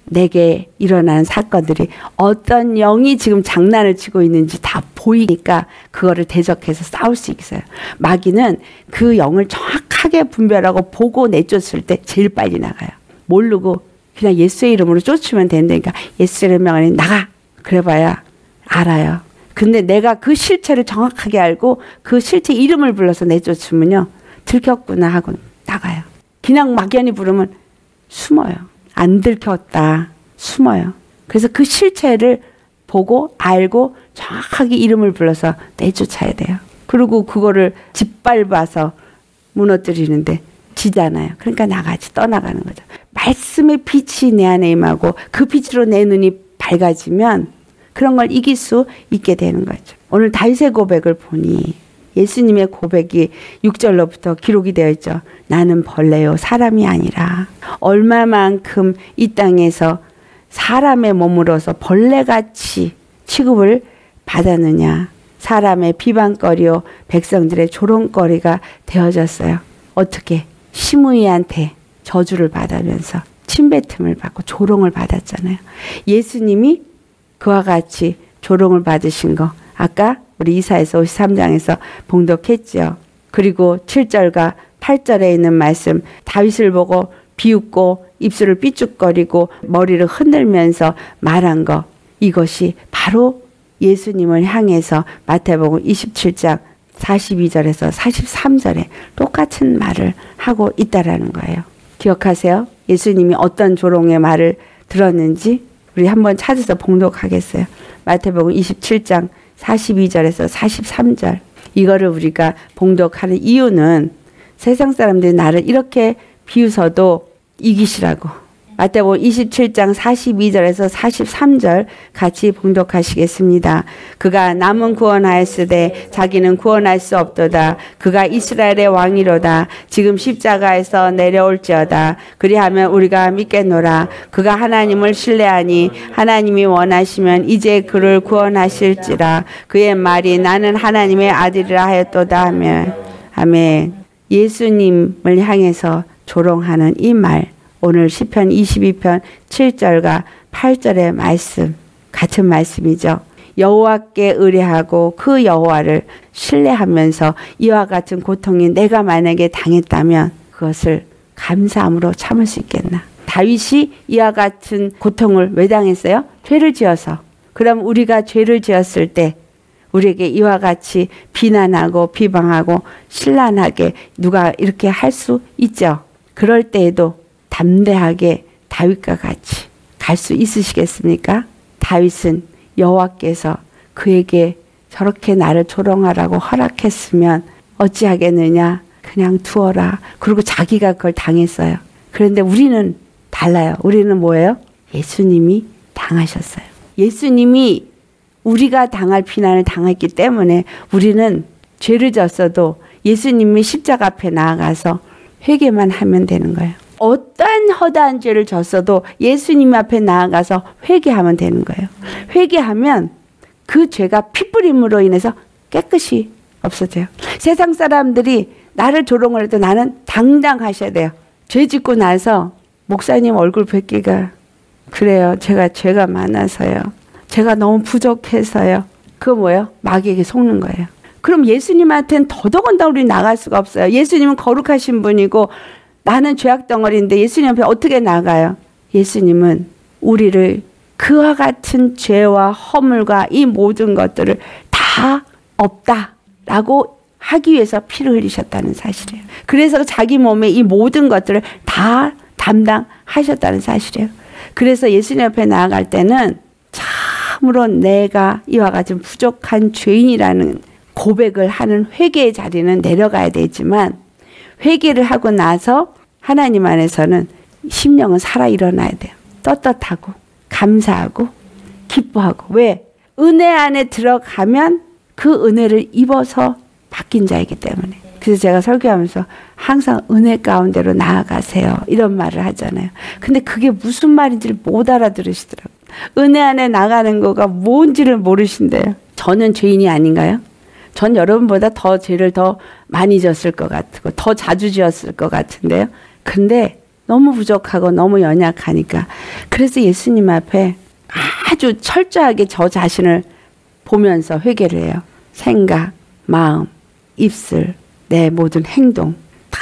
내게 일어나는 사건들이 어떤 영이 지금 장난을 치고 있는지 다 보이니까 그거를 대적해서 싸울 수 있어요. 마귀는 그 영을 정확하게 분별하고 보고 내쫓을 때 제일 빨리 나가요. 모르고 그냥 예수의 이름으로 쫓으면 된다니까 예수의 명안에 나가 그래봐야 알아요. 근데 내가 그 실체를 정확하게 알고 그 실체 이름을 불러서 내쫓으면요 들켰구나 하고 나가요. 그냥 막연히 부르면 숨어요. 안 들켰다. 숨어요. 그래서 그 실체를 보고 알고 정확하게 이름을 불러서 내쫓아야 돼요. 그리고 그거를 짓밟아서 무너뜨리는데 지잖아요. 그러니까 나가지 떠나가는 거죠. 말씀의 빛이 내 안에 임하고 그 빛으로 내 눈이 밝아지면 그런 걸 이길 수 있게 되는 거죠. 오늘 다윗의 고백을 보니 예수님의 고백이 육 절로부터 기록이 되어 있죠. 나는 벌레요 사람이 아니라. 얼마만큼 이 땅에서 사람의 몸으로서 벌레같이 취급을 받았느냐. 사람의 비방거리요 백성들의 조롱거리가 되어졌어요. 어떻게? 시므이한테 저주를 받으면서 침뱉음을 받고 조롱을 받았잖아요. 예수님이 그와 같이 조롱을 받으신 거 아까 우리 이사야서 오십삼 장에서 봉독했죠. 그리고 칠 절과 팔 절에 있는 말씀 다윗을 보고 비웃고 입술을 삐죽거리고 머리를 흔들면서 말한 거 이것이 바로 예수님을 향해서 마태복음 이십칠 장 사십이 절에서 사십삼 절에 똑같은 말을 하고 있다라는 거예요. 기억하세요? 예수님이 어떤 조롱의 말을 들었는지 우리 한번 찾아서 봉독하겠어요. 마태복음 이십칠 장 사십이 절에서 사십삼 절. 이거를 우리가 봉독하는 이유는 세상 사람들이 나를 이렇게 비웃어도 이기시라고. 마태복음 이십칠 장 사십이 절에서 사십삼 절 같이 봉독하시겠습니다. 그가 남은 구원하였으되 자기는 구원할 수 없도다. 그가 이스라엘의 왕이로다. 지금 십자가에서 내려올지어다. 그리하면 우리가 믿겠노라. 그가 하나님을 신뢰하니 하나님이 원하시면 이제 그를 구원하실지라. 그의 말이 나는 하나님의 아들이라 하였도다 하며. 아멘. 예수님을 향해서 조롱하는 이 말. 오늘 시편 이십이 편 칠 절과 팔 절의 말씀 같은 말씀이죠. 여호와께 의뢰하고 그 여호와를 신뢰하면서 이와 같은 고통이 내가 만약에 당했다면 그것을 감사함으로 참을 수 있겠나. 다윗이 이와 같은 고통을 왜 당했어요? 죄를 지어서. 그럼 우리가 죄를 지었을 때 우리에게 이와 같이 비난하고 비방하고 신란하게 누가 이렇게 할 수 있죠. 그럴 때에도 담대하게 다윗과 같이 갈 수 있으시겠습니까? 다윗은 여호와께서 그에게 저렇게 나를 조롱하라고 허락했으면 어찌하겠느냐. 그냥 두어라. 그리고 자기가 그걸 당했어요. 그런데 우리는 달라요. 우리는 뭐예요? 예수님이 당하셨어요. 예수님이 우리가 당할 비난을 당했기 때문에 우리는 죄를 졌어도 예수님이 십자가 앞에 나아가서 회개만 하면 되는 거예요. 어떠한 허다한 죄를 졌어도 예수님 앞에 나아가서 회개하면 되는 거예요. 회개하면 그 죄가 피뿌림으로 인해서 깨끗이 없어져요. 세상 사람들이 나를 조롱을 해도 나는 당당하셔야 돼요. 죄 짓고 나서 목사님 얼굴 뵙기가 그래요. 제가 죄가 많아서요. 제가 너무 부족해서요. 그거 뭐예요? 마귀에게 속는 거예요. 그럼 예수님한테는 더더군다나 우리 나갈 수가 없어요. 예수님은 거룩하신 분이고 나는 죄악 덩어리인데 예수님 앞에 어떻게 나가요? 예수님은 우리를 그와 같은 죄와 허물과 이 모든 것들을 다 없다라고 하기 위해서 피를 흘리셨다는 사실이에요. 그래서 자기 몸에 이 모든 것들을 다 담당하셨다는 사실이에요. 그래서 예수님 앞에 나아갈 때는 참으로 내가 이와 같은 부족한 죄인이라는 고백을 하는 회개의 자리는 내려가야 되지만 회개를 하고 나서 하나님 안에서는 심령은 살아 일어나야 돼요. 떳떳하고 감사하고 기뻐하고. 왜? 은혜 안에 들어가면 그 은혜를 입어서 바뀐 자이기 때문에. 그래서 제가 설교하면서 항상 은혜 가운데로 나아가세요 이런 말을 하잖아요. 근데 그게 무슨 말인지를 못 알아들으시더라고요. 은혜 안에 나가는 거가 뭔지를 모르신대요. 저는 죄인이 아닌가요? 전 여러분보다 더 죄를 더 많이 졌을 것 같고 더 자주 지었을 것 같은데요. 근데 너무 부족하고 너무 연약하니까 그래서 예수님 앞에 아주 철저하게 저 자신을 보면서 회개를 해요. 생각, 마음, 입술, 내 모든 행동 다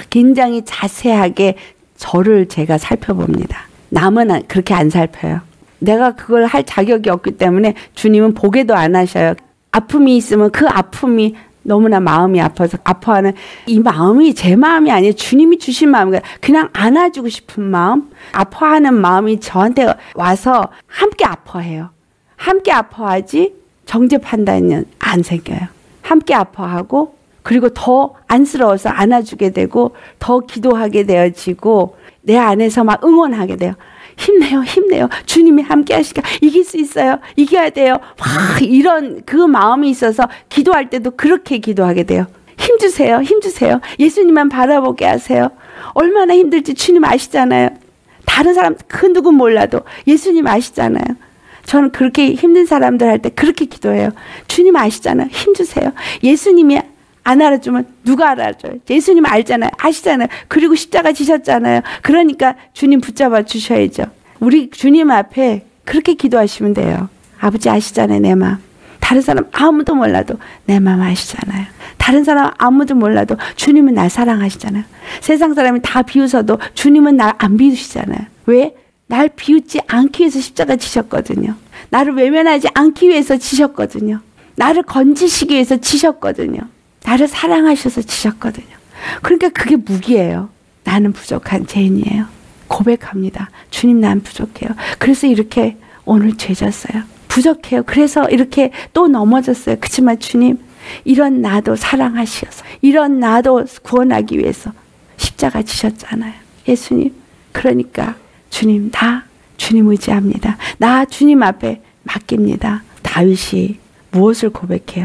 굉장히 자세하게 저를 제가 살펴봅니다. 남은 그렇게 안 살펴요. 내가 그걸 할 자격이 없기 때문에 주님은 보게도 안 하셔요. 아픔이 있으면 그 아픔이 너무나 마음이 아파서 아파하는 이 마음이 제 마음이 아니에요. 주님이 주신 마음이에요. 그냥 안아주고 싶은 마음, 아파하는 마음이 저한테 와서 함께 아파해요. 함께 아파하지 정죄 판단은 안 생겨요. 함께 아파하고 그리고 더 안쓰러워서 안아주게 되고 더 기도하게 되어지고 내 안에서 막 응원하게 돼요. 힘내요, 힘내요. 주님이 함께 하시니까 이길 수 있어요. 이겨야 돼요. 막 이런 그 마음이 있어서 기도할 때도 그렇게 기도하게 돼요. 힘주세요, 힘주세요. 예수님만 바라보게 하세요. 얼마나 힘들지 주님 아시잖아요. 다른 사람 그 누군 몰라도 예수님 아시잖아요. 저는 그렇게 힘든 사람들 할 때 그렇게 기도해요. 주님 아시잖아요. 힘주세요. 예수님이 안 알아주면 누가 알아줘요? 예수님 알잖아요. 아시잖아요. 그리고 십자가 지셨잖아요. 그러니까 주님 붙잡아 주셔야죠. 우리 주님 앞에 그렇게 기도하시면 돼요. 아버지 아시잖아요. 내 마음. 다른 사람 아무도 몰라도 내 마음 아시잖아요. 다른 사람 아무도 몰라도 주님은 날 사랑하시잖아요. 세상 사람이 다 비웃어도 주님은 날 안 비우시잖아요. 왜? 날 비웃지 않기 위해서 십자가 지셨거든요. 나를 외면하지 않기 위해서 지셨거든요. 나를 건지시기 위해서 지셨거든요. 나를 사랑하셔서 지셨거든요. 그러니까 그게 무기예요. 나는 부족한 죄인이에요. 고백합니다. 주님 난 부족해요. 그래서 이렇게 오늘 죄 졌어요. 부족해요. 그래서 이렇게 또 넘어졌어요. 그렇지만 주님 이런 나도 사랑하셔서 이런 나도 구원하기 위해서 십자가 지셨잖아요. 예수님 그러니까 주님 다 주님 의지합니다. 나 주님 앞에 맡깁니다. 다윗이 무엇을 고백해요?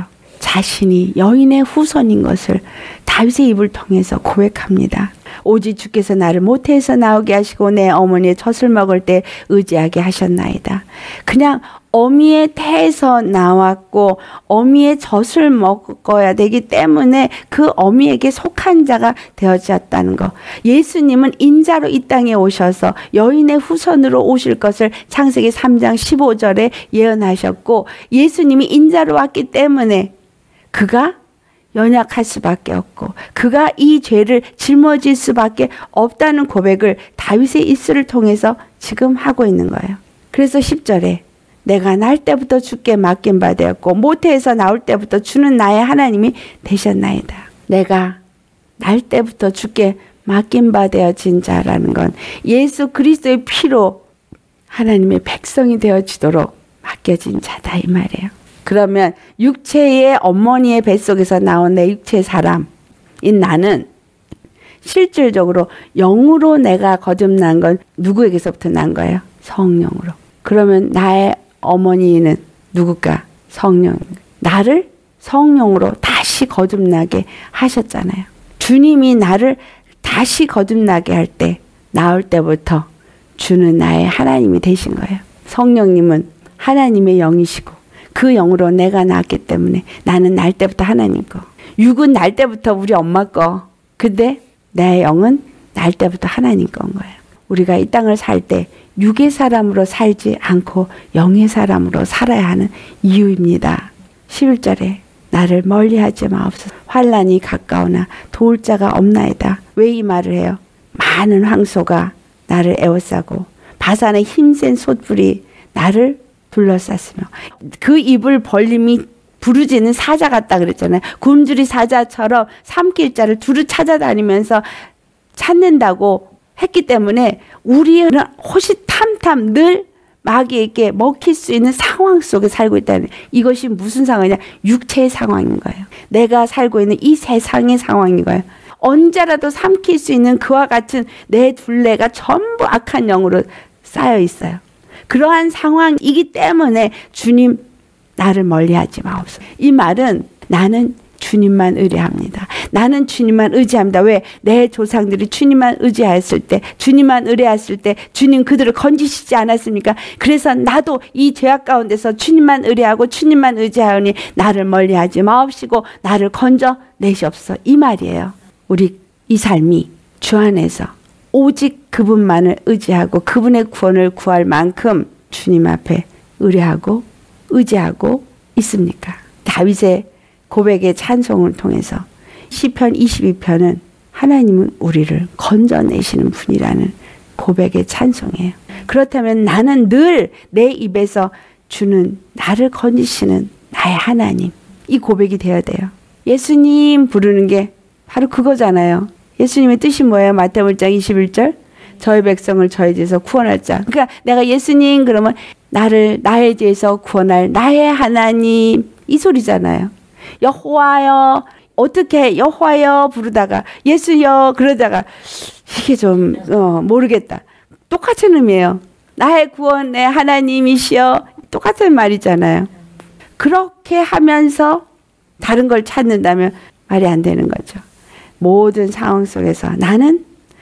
자신이 여인의 후손인 것을 다윗의 입을 통해서 고백합니다. 오직 주께서 나를 모태에서 나오게 하시고 내 어머니의 젖을 먹을 때 의지하게 하셨나이다. 그냥 어미의 태에서 나왔고 어미의 젖을 먹어야 되기 때문에 그 어미에게 속한 자가 되어졌다는 거. 예수님은 인자로 이 땅에 오셔서 여인의 후손으로 오실 것을 창세기 삼 장 십오 절에 예언하셨고 예수님이 인자로 왔기 때문에 그가 연약할 수밖에 없고 그가 이 죄를 짊어질 수밖에 없다는 고백을 다윗의 입술을 통해서 지금 하고 있는 거예요. 그래서 십 절에 내가 날 때부터 주께 맡긴 바 되었고 모태에서 나올 때부터 주는 나의 하나님이 되셨나이다. 내가 날 때부터 주께 맡긴 바 되어진 자라는 건 예수 그리스도의 피로 하나님의 백성이 되어지도록 맡겨진 자다 이 말이에요. 그러면 육체의 어머니의 뱃속에서 나온 내 육체의 사람인 나는 실질적으로 영으로 내가 거듭난 건 누구에게서부터 난 거예요? 성령으로. 그러면 나의 어머니는 누굴까? 성령. 나를 성령으로 다시 거듭나게 하셨잖아요. 주님이 나를 다시 거듭나게 할 때 나올 때부터 주는 나의 하나님이 되신 거예요. 성령님은 하나님의 영이시고 그 영으로 내가 낳았기 때문에 나는 날 때부터 하나님 거. 육은 날 때부터 우리 엄마 거. 근데 내 영은 날 때부터 하나님 건 거예요. 우리가 이 땅을 살 때 육의 사람으로 살지 않고 영의 사람으로 살아야 하는 이유입니다. 십일 절에 나를 멀리하지 마옵소서. 환난이 가까우나 도울 자가 없나이다. 왜 이 말을 해요? 많은 황소가 나를 에워싸고 바산의 힘센 솥불이 나를 둘러쌌으며 그 입을 벌림이 부르짖는 사자 같다 그랬잖아요. 굶주리 사자처럼 삼킬 자를 두루 찾아다니면서 찾는다고 했기 때문에 우리는 호시탐탐 늘 마귀에게 먹힐 수 있는 상황 속에 살고 있다는, 이것이 무슨 상황이냐? 육체의 상황인 거예요. 내가 살고 있는 이 세상의 상황인 거예요. 언제라도 삼킬 수 있는 그와 같은 내 둘레가 전부 악한 영으로 쌓여 있어요. 그러한 상황이기 때문에 주님 나를 멀리하지 마옵소서. 이 말은 나는 주님만 의뢰합니다. 나는 주님만 의지합니다. 왜? 내 조상들이 주님만 의지하였을 때, 주님만 의뢰했을 때 주님 그들을 건지시지 않았습니까? 그래서 나도 이 죄악 가운데서 주님만 의뢰하고 주님만 의지하오니 나를 멀리하지 마옵시고 나를 건져내시옵소서. 이 말이에요. 우리 이 삶이 주 안에서 오직 그분만을 의지하고 그분의 구원을 구할 만큼 주님 앞에 의뢰하고 의지하고 있습니까? 다윗의 고백의 찬송을 통해서 시편 이십이 편은 하나님은 우리를 건져내시는 분이라는 고백의 찬송이에요. 그렇다면 나는 늘 내 입에서 주는 나를 건지시는 나의 하나님, 이 고백이 되어야 돼요. 예수님 부르는 게 바로 그거잖아요. 예수님의 뜻이 뭐예요? 마태복음 일 장 이십일 절 저의 백성을 저의 죄에서 구원할 자. 그러니까 내가 예수님 그러면 나를 나의 죄에서 구원할 나의 하나님, 이 소리잖아요. 여호와여, 어떻게 여호와여 부르다가 예수여 그러다가 이게 좀 어, 모르겠다. 똑같은 의미예요. 나의 구원의 하나님이시여, 똑같은 말이잖아요. 그렇게 하면서 다른 걸 찾는다면 말이 안 되는 거죠. 모든 상황 속에서 나는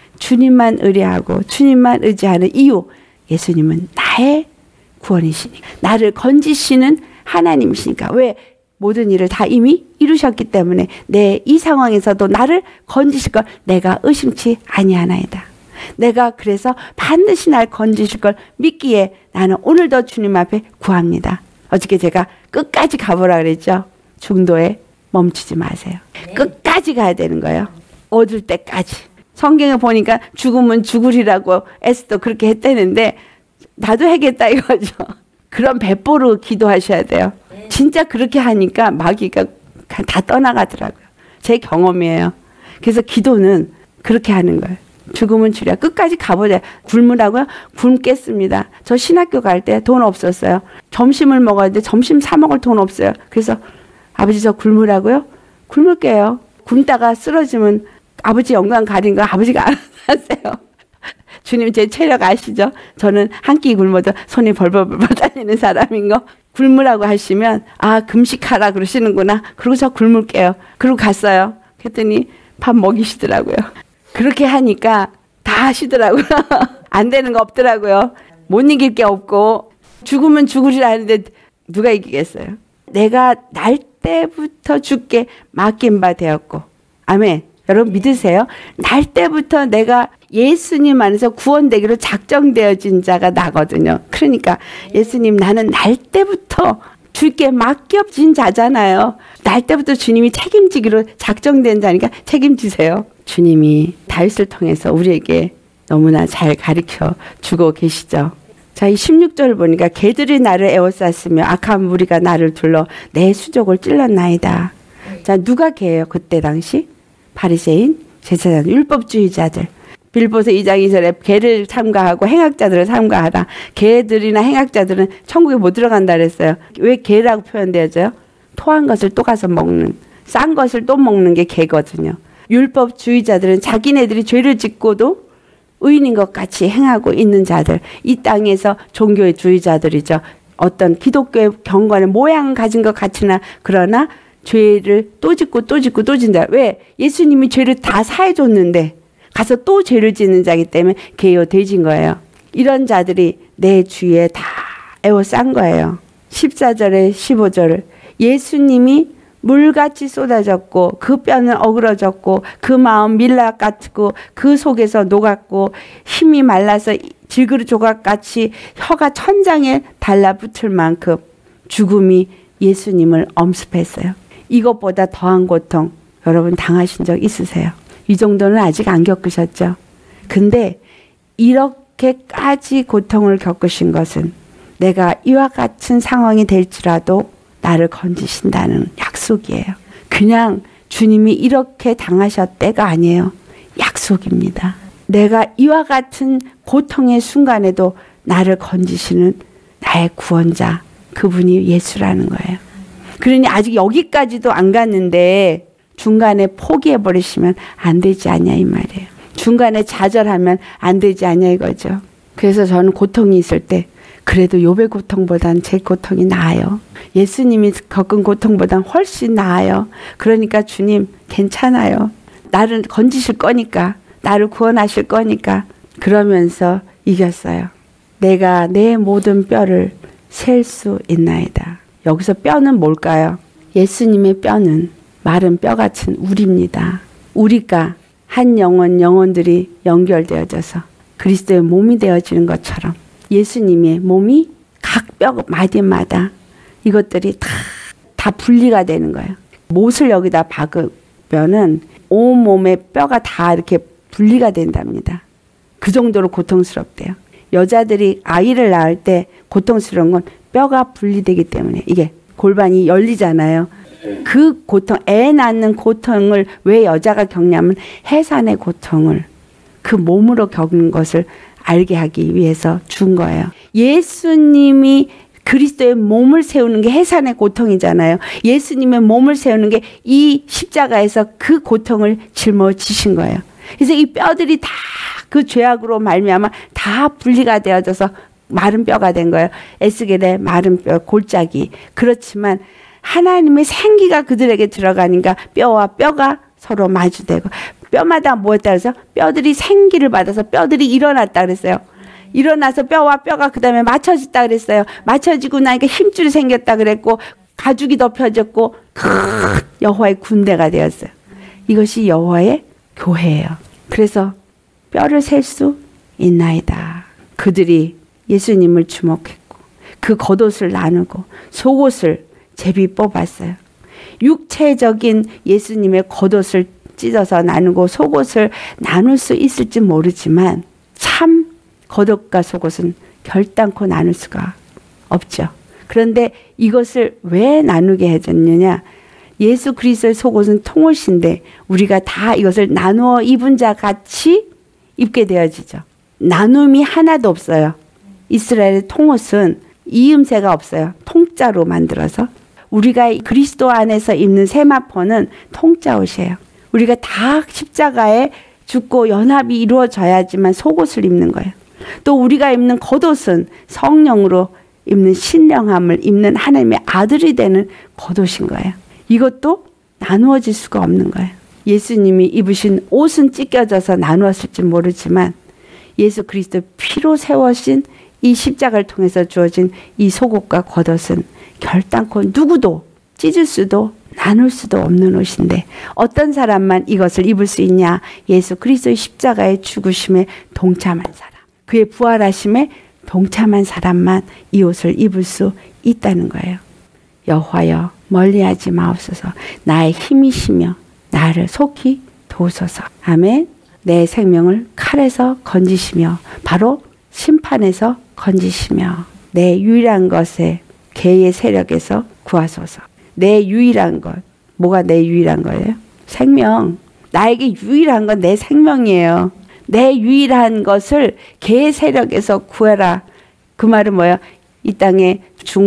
주님만 의뢰하고 주님만 의지하는 이유, 예수님은 나의 구원이시니까, 나를 건지시는 하나님이시니까. 왜? 모든 일을 다 이미 이루셨기 때문에 내 이 상황에서도 나를 건지실 걸 내가 의심치 아니하나이다. 내가 그래서 반드시 날 건지실 걸 믿기에 나는 오늘도 주님 앞에 구합니다. 어저께 제가 끝까지 가보라 그랬죠. 중도에 멈추지 마세요. 네. 끝까지 가야 되는 거예요. 얻을 때까지. 성경에 보니까 죽으면 죽으리라고 에스더 그렇게 했다는데 나도 하겠다 이거죠. 그런 배포로 기도하셔야 돼요. 네. 진짜 그렇게 하니까 마귀가 다 떠나가더라고요. 제 경험이에요. 그래서 기도는 그렇게 하는 거예요. 죽으면 주랴. 끝까지 가보자. 굶으라고요? 굶겠습니다. 저 신학교 갈 때 돈 없었어요. 점심을 먹어야 돼. 점심 사 먹을 돈 없어요. 그래서 아버지 저 굶으라고요? 굶을게요. 굶다가 쓰러지면 아버지 영광 가린 거 아버지가 알아서 주님 제 체력 아시죠? 저는 한 끼 굶어도 손이 벌벌벌 달리는 사람인 거. 굶으라고 하시면 아 금식하라 그러시는구나. 그리고 저 굶을게요. 그리고 갔어요. 그랬더니 밥 먹이시더라고요. 그렇게 하니까 다 하시더라고요. 안 되는 거 없더라고요. 못 이길 게 없고 죽으면 죽으리라 하는데 누가 이기겠어요. 내가 날 때부터 주께 맡긴 바 되었고, 아멘. 여러분 믿으세요? 날 때부터 내가 예수님 안에서 구원되기로 작정되어진 자가 나거든요. 그러니까 예수님 나는 날 때부터 주께 맡겨진 자잖아요. 날 때부터 주님이 책임지기로 작정된 자니까 책임지세요. 주님이 다윗을 통해서 우리에게 너무나 잘 가르쳐 주고 계시죠. 자, 이 십육 절을 보니까 개들이 나를 에워쌌으며 악한 무리가 나를 둘러 내 수족을 찔렀나이다. 자, 누가 개예요? 그때 당시? 바리새인, 제사장, 율법주의자들. 빌보서 이 장 이 절에 개를 삼가하고 행악자들을 삼가하라. 개들이나 행악자들은 천국에 못 들어간다 그랬어요. 왜 개라고 표현되어져요? 토한 것을 또 가서 먹는, 싼 것을 또 먹는 게 개거든요. 율법주의자들은 자기네들이 죄를 짓고도 의인인 것 같이 행하고 있는 자들, 이 땅에서 종교의 주의자들이죠. 어떤 기독교의 경건의 모양을 가진 것 같으나 그러나 죄를 또 짓고 또 짓고 또 진다. 왜? 예수님이 죄를 다 사해줬는데 가서 또 죄를 짓는 자기 때문에 개요 돼진 거예요. 이런 자들이 내 주위에 다 에워싼 거예요. 십사 절에 십오 절을 예수님이 물같이 쏟아졌고 그 뼈는 어그러졌고 그 마음 밀랍 같고 그 속에서 녹았고 힘이 말라서 질그릇 조각같이 혀가 천장에 달라붙을 만큼 죽음이 예수님을 엄습했어요. 이것보다 더한 고통 여러분 당하신 적 있으세요? 이 정도는 아직 안 겪으셨죠? 근데 이렇게까지 고통을 겪으신 것은 내가 이와 같은 상황이 될지라도 나를 건지신다는 약속이에요. 그냥 주님이 이렇게 당하셨대가 아니에요. 약속입니다. 내가 이와 같은 고통의 순간에도 나를 건지시는 나의 구원자, 그분이 예수라는 거예요. 그러니 아직 여기까지도 안 갔는데 중간에 포기해버리시면 안 되지 않냐 이 말이에요. 중간에 좌절하면 안 되지 않냐 이거죠. 그래서 저는 고통이 있을 때 그래도 욥의 고통보단 제 고통이 나아요. 예수님이 겪은 고통보단 훨씬 나아요. 그러니까 주님 괜찮아요. 나를 건지실 거니까, 나를 구원하실 거니까. 그러면서 이겼어요. 내가 내 모든 뼈를 셀 수 있나이다. 여기서 뼈는 뭘까요? 예수님의 뼈는 마른 뼈 같은 우리입니다. 우리가 한 영혼 영혼들이 연결되어져서 그리스도의 몸이 되어지는 것처럼 예수님의 몸이 각 뼈 마디마다 이것들이 다, 다 분리가 되는 거예요. 못을 여기다 박으면은 온몸의 뼈가 다 이렇게 분리가 된답니다. 그 정도로 고통스럽대요. 여자들이 아이를 낳을 때 고통스러운 건 뼈가 분리되기 때문에 이게 골반이 열리잖아요. 그 고통, 애 낳는 고통을 왜 여자가 겪냐면 해산의 고통을 그 몸으로 겪는 것을 알게 하기 위해서 준 거예요. 예수님이 그리스도의 몸을 세우는 게 해산의 고통이잖아요. 예수님의 몸을 세우는 게 이 십자가에서 그 고통을 짊어지신 거예요. 그래서 이 뼈들이 다 그 죄악으로 말미암아 다 분리가 되어져서 마른 뼈가 된 거예요. 에스겔의 마른 뼈, 골짜기. 그렇지만 하나님의 생기가 그들에게 들어가니까 뼈와 뼈가 서로 마주대고 뼈마다 뭐였다 그래서 뼈들이 생기를 받아서 뼈들이 일어났다 그랬어요. 일어나서 뼈와 뼈가 그 다음에 맞춰졌다 그랬어요. 맞춰지고 나니까 힘줄이 생겼다 그랬고 가죽이 덮여졌고 큰 여호와의 군대가 되었어요. 이것이 여호와의 교회예요. 그래서 뼈를 셀 수 있나이다. 그들이 예수님을 주목했고 그 겉옷을 나누고 속옷을 제비 뽑았어요. 육체적인 예수님의 겉옷을 찢어서 나누고 속옷을 나눌 수 있을지 모르지만 참 겉옷과 속옷은 결단코 나눌 수가 없죠. 그런데 이것을 왜 나누게 해줬느냐? 예수 그리스도의 속옷은 통옷인데 우리가 다 이것을 나누어 입은 자 같이 입게 되어지죠. 나눔이 하나도 없어요. 이스라엘의 통옷은 이음새가 없어요. 통짜로 만들어서. 우리가 그리스도 안에서 입는 세마포는 통짜 옷이에요. 우리가 다 십자가에 죽고 연합이 이루어져야지만 속옷을 입는 거예요. 또 우리가 입는 겉옷은 성령으로 입는 신령함을 입는 하나님의 아들이 되는 겉옷인 거예요. 이것도 나누어질 수가 없는 거예요. 예수님이 입으신 옷은 찢겨져서 나누었을지 모르지만 예수 그리스도 피로 세워진 이 십자가를 통해서 주어진 이 속옷과 겉옷은 결단코 누구도 찢을 수도 나눌 수도 없는 옷인데 어떤 사람만 이것을 입을 수 있냐? 예수 그리스도의 십자가의 죽으심에 동참한 사람, 그의 부활하심에 동참한 사람만 이 옷을 입을 수 있다는 거예요. 여호와여 멀리하지 마옵소서. 나의 힘이시며 나를 속히 도우소서. 아멘. 내 생명을 칼에서 건지시며 바로 심판에서 건지시며 내 유일한 것에 개의 세력에서 구하소서. 내 유일한 것. 뭐가 내 유일한 거예요? 생명. 나에게 유일한 건 내 생명이에요. 내 유일한 것을 개의 세력에서 구해라. 그 말은 뭐예요? 이 땅의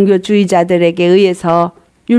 종교주의자들에게 의해서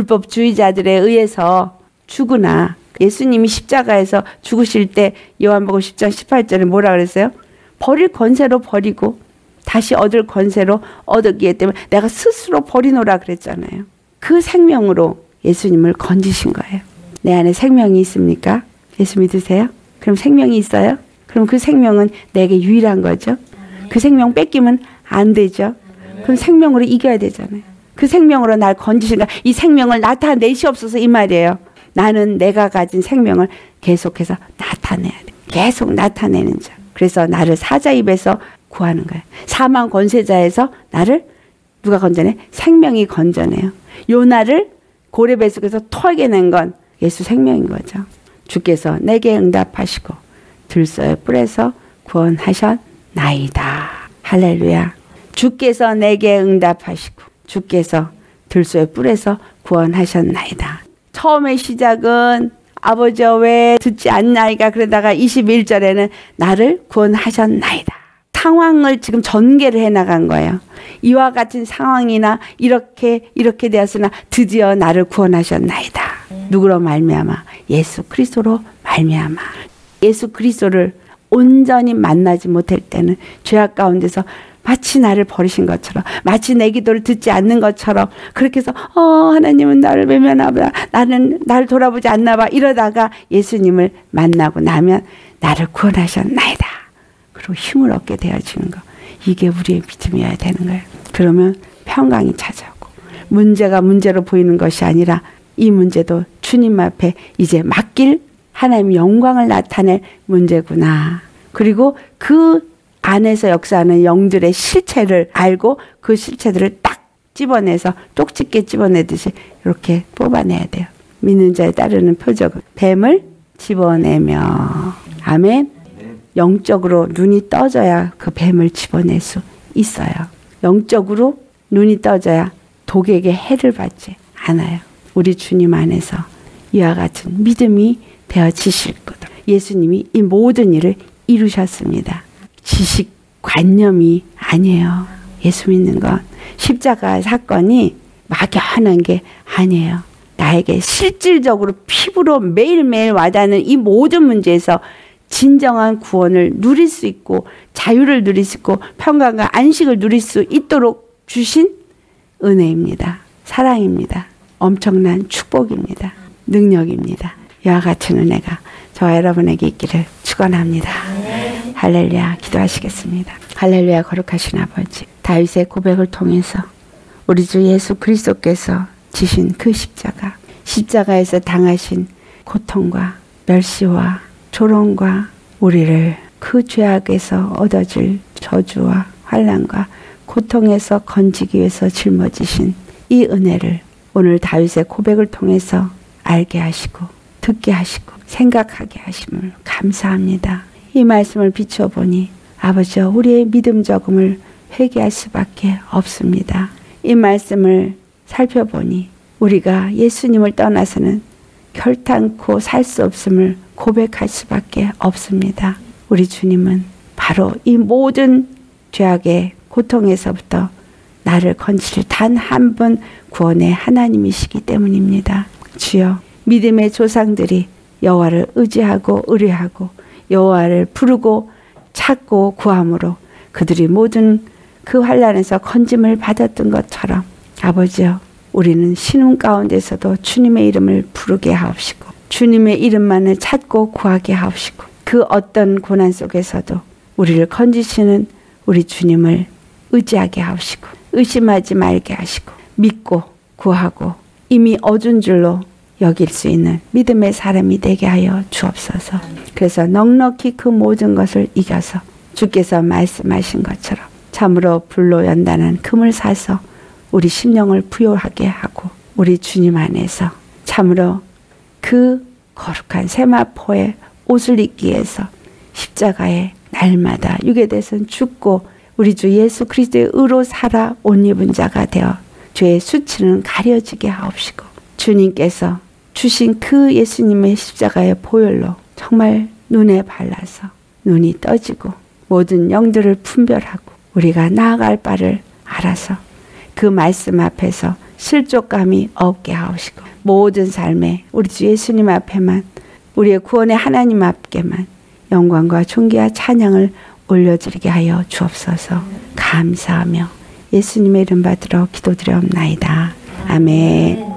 율법주의자들에 의해서 죽으나 예수님이 십자가에서 죽으실 때 요한복음 십 장 십팔 절에 뭐라 그랬어요? 버릴 권세로 버리고 다시 얻을 권세로 얻었기 때문에 내가 스스로 버리노라 그랬잖아요. 그 생명으로 예수님을 건지신 거예요. 내 안에 생명이 있습니까? 예수 믿으세요? 그럼 생명이 있어요? 그럼 그럼 그 생명은 내게 유일한 거죠. 그 생명 뺏기면 안 되죠. 그럼 생명으로 이겨야 되잖아요. 그 생명으로 날 건지시니까 이 생명을 나타내시옵소서 이 말이에요. 나는 내가 가진 생명을 계속해서 나타내야 돼. 계속 나타내는 자. 그래서 나를 사자 입에서 구하는 거예요. 사망 권세자에서 나를 누가 건져내? 생명이 건져내요. 요나를 고레 속에서 털게 건 예수 생명인 거죠. 주께서 내게 응답하시고 들소의 뿔에서 구원하셨나이다. 할렐루야. 주께서 내게 응답하시고 주께서 들소의 뿔에서 구원하셨나이다. 처음의 시작은 아버지여 왜 듣지 않나이까 그러다가 이십일 절에는 나를 구원하셨나이다. 상황을 지금 전개를 해나간 거예요. 이와 같은 상황이나 이렇게 이렇게 되었으나 드디어 나를 구원하셨나이다. 누구로 말미암아? 예수 그리스도로 말미암아. 예수 그리스도를 온전히 만나지 못할 때는 죄악 가운데서 마치 나를 버리신 것처럼 마치 내 기도를 듣지 않는 것처럼 그렇게 해서 어 하나님은 나를 외면하나 봐. 나는 나를 돌아보지 않나 봐. 이러다가 예수님을 만나고 나면 나를 구원하셨나이다. 그리고 힘을 얻게 되어지는 거. 이게 우리의 믿음이어야 되는 거예요. 그러면 평강이 찾아오고 문제가 문제로 보이는 것이 아니라 이 문제도 주님 앞에 이제 맡길 하나님의 영광을 나타낼 문제구나. 그리고 그 안에서 역사하는 영들의 실체를 알고 그 실체들을 딱 집어내서 쪽집게 집어내듯이 이렇게 뽑아내야 돼요. 믿는 자에 따르는 표적은 뱀을 집어내며 아멘. 영적으로 눈이 떠져야 그 뱀을 집어낼 수 있어요. 영적으로 눈이 떠져야 독에게 해를 받지 않아요. 우리 주님 안에서 이와 같은 믿음이 되어지실 거다. 예수님이 이 모든 일을 이루셨습니다. 지식관념이 아니에요. 예수 믿는 건 십자가 사건이 막연한 게 아니에요. 나에게 실질적으로 피부로 매일매일 와닿는 이 모든 문제에서 진정한 구원을 누릴 수 있고 자유를 누릴 수 있고 평강과 안식을 누릴 수 있도록 주신 은혜입니다. 사랑입니다. 엄청난 축복입니다. 능력입니다. 이와 같은 은혜가 저와 여러분에게 있기를 축원합니다. 할렐루야. 기도하시겠습니다. 할렐루야. 거룩하신 아버지, 다윗의 고백을 통해서 우리 주 예수 그리스도께서 지신 그 십자가, 십자가에서 당하신 고통과 멸시와 조롱과 우리를 그 죄악에서 얻어질 저주와 환난과 고통에서 건지기 위해서 짊어지신 이 은혜를 오늘 다윗의 고백을 통해서 알게 하시고 듣게 하시고 생각하게 하심을 감사합니다. 이 말씀을 비춰보니 아버지여 우리의 믿음 적음을 회개할 수밖에 없습니다. 이 말씀을 살펴보니 우리가 예수님을 떠나서는 결탄코 살 수 없음을 고백할 수밖에 없습니다. 우리 주님은 바로 이 모든 죄악의 고통에서부터 나를 건지실 단 한 분 구원의 하나님이시기 때문입니다. 주여, 믿음의 조상들이 여호와를 의지하고 의뢰하고 여호와를 부르고 찾고 구함으로 그들이 모든 그 환난에서 건짐을 받았던 것처럼 아버지여, 우리는 신음 가운데서도 주님의 이름을 부르게 하옵시고 주님의 이름만을 찾고 구하게 하옵시고 그 어떤 고난 속에서도 우리를 건지시는 우리 주님을 의지하게 하옵시고 의심하지 말게 하시고 믿고 구하고 이미 얻은 줄로 여길 수 있는 믿음의 사람이 되게 하여 주옵소서. 그래서 넉넉히 그 모든 것을 이겨서 주께서 말씀하신 것처럼 참으로 불로 연단한 금을 사서 우리 심령을 부요하게 하고 우리 주님 안에서 참으로 그 거룩한 세마포의 옷을 입기 위해서 십자가에 날마다 육에 대해서는 죽고 우리 주 예수 그리스도의 의로 살아 옷 입은 자가 되어 죄의 수치는 가려지게 하옵시고 주님께서 주신 그 예수님의 십자가의 보혈로 정말 눈에 발라서 눈이 떠지고 모든 영들을 분별하고 우리가 나아갈 바를 알아서 그 말씀 앞에서 실족감이 없게 하옵시고 모든 삶에 우리 주 예수님 앞에만 우리의 구원의 하나님 앞에만 영광과 존귀와 찬양을 올려드리게 하여 주옵소서. 감사하며 예수님의 이름 받들어 기도드려옵나이다. 아멘.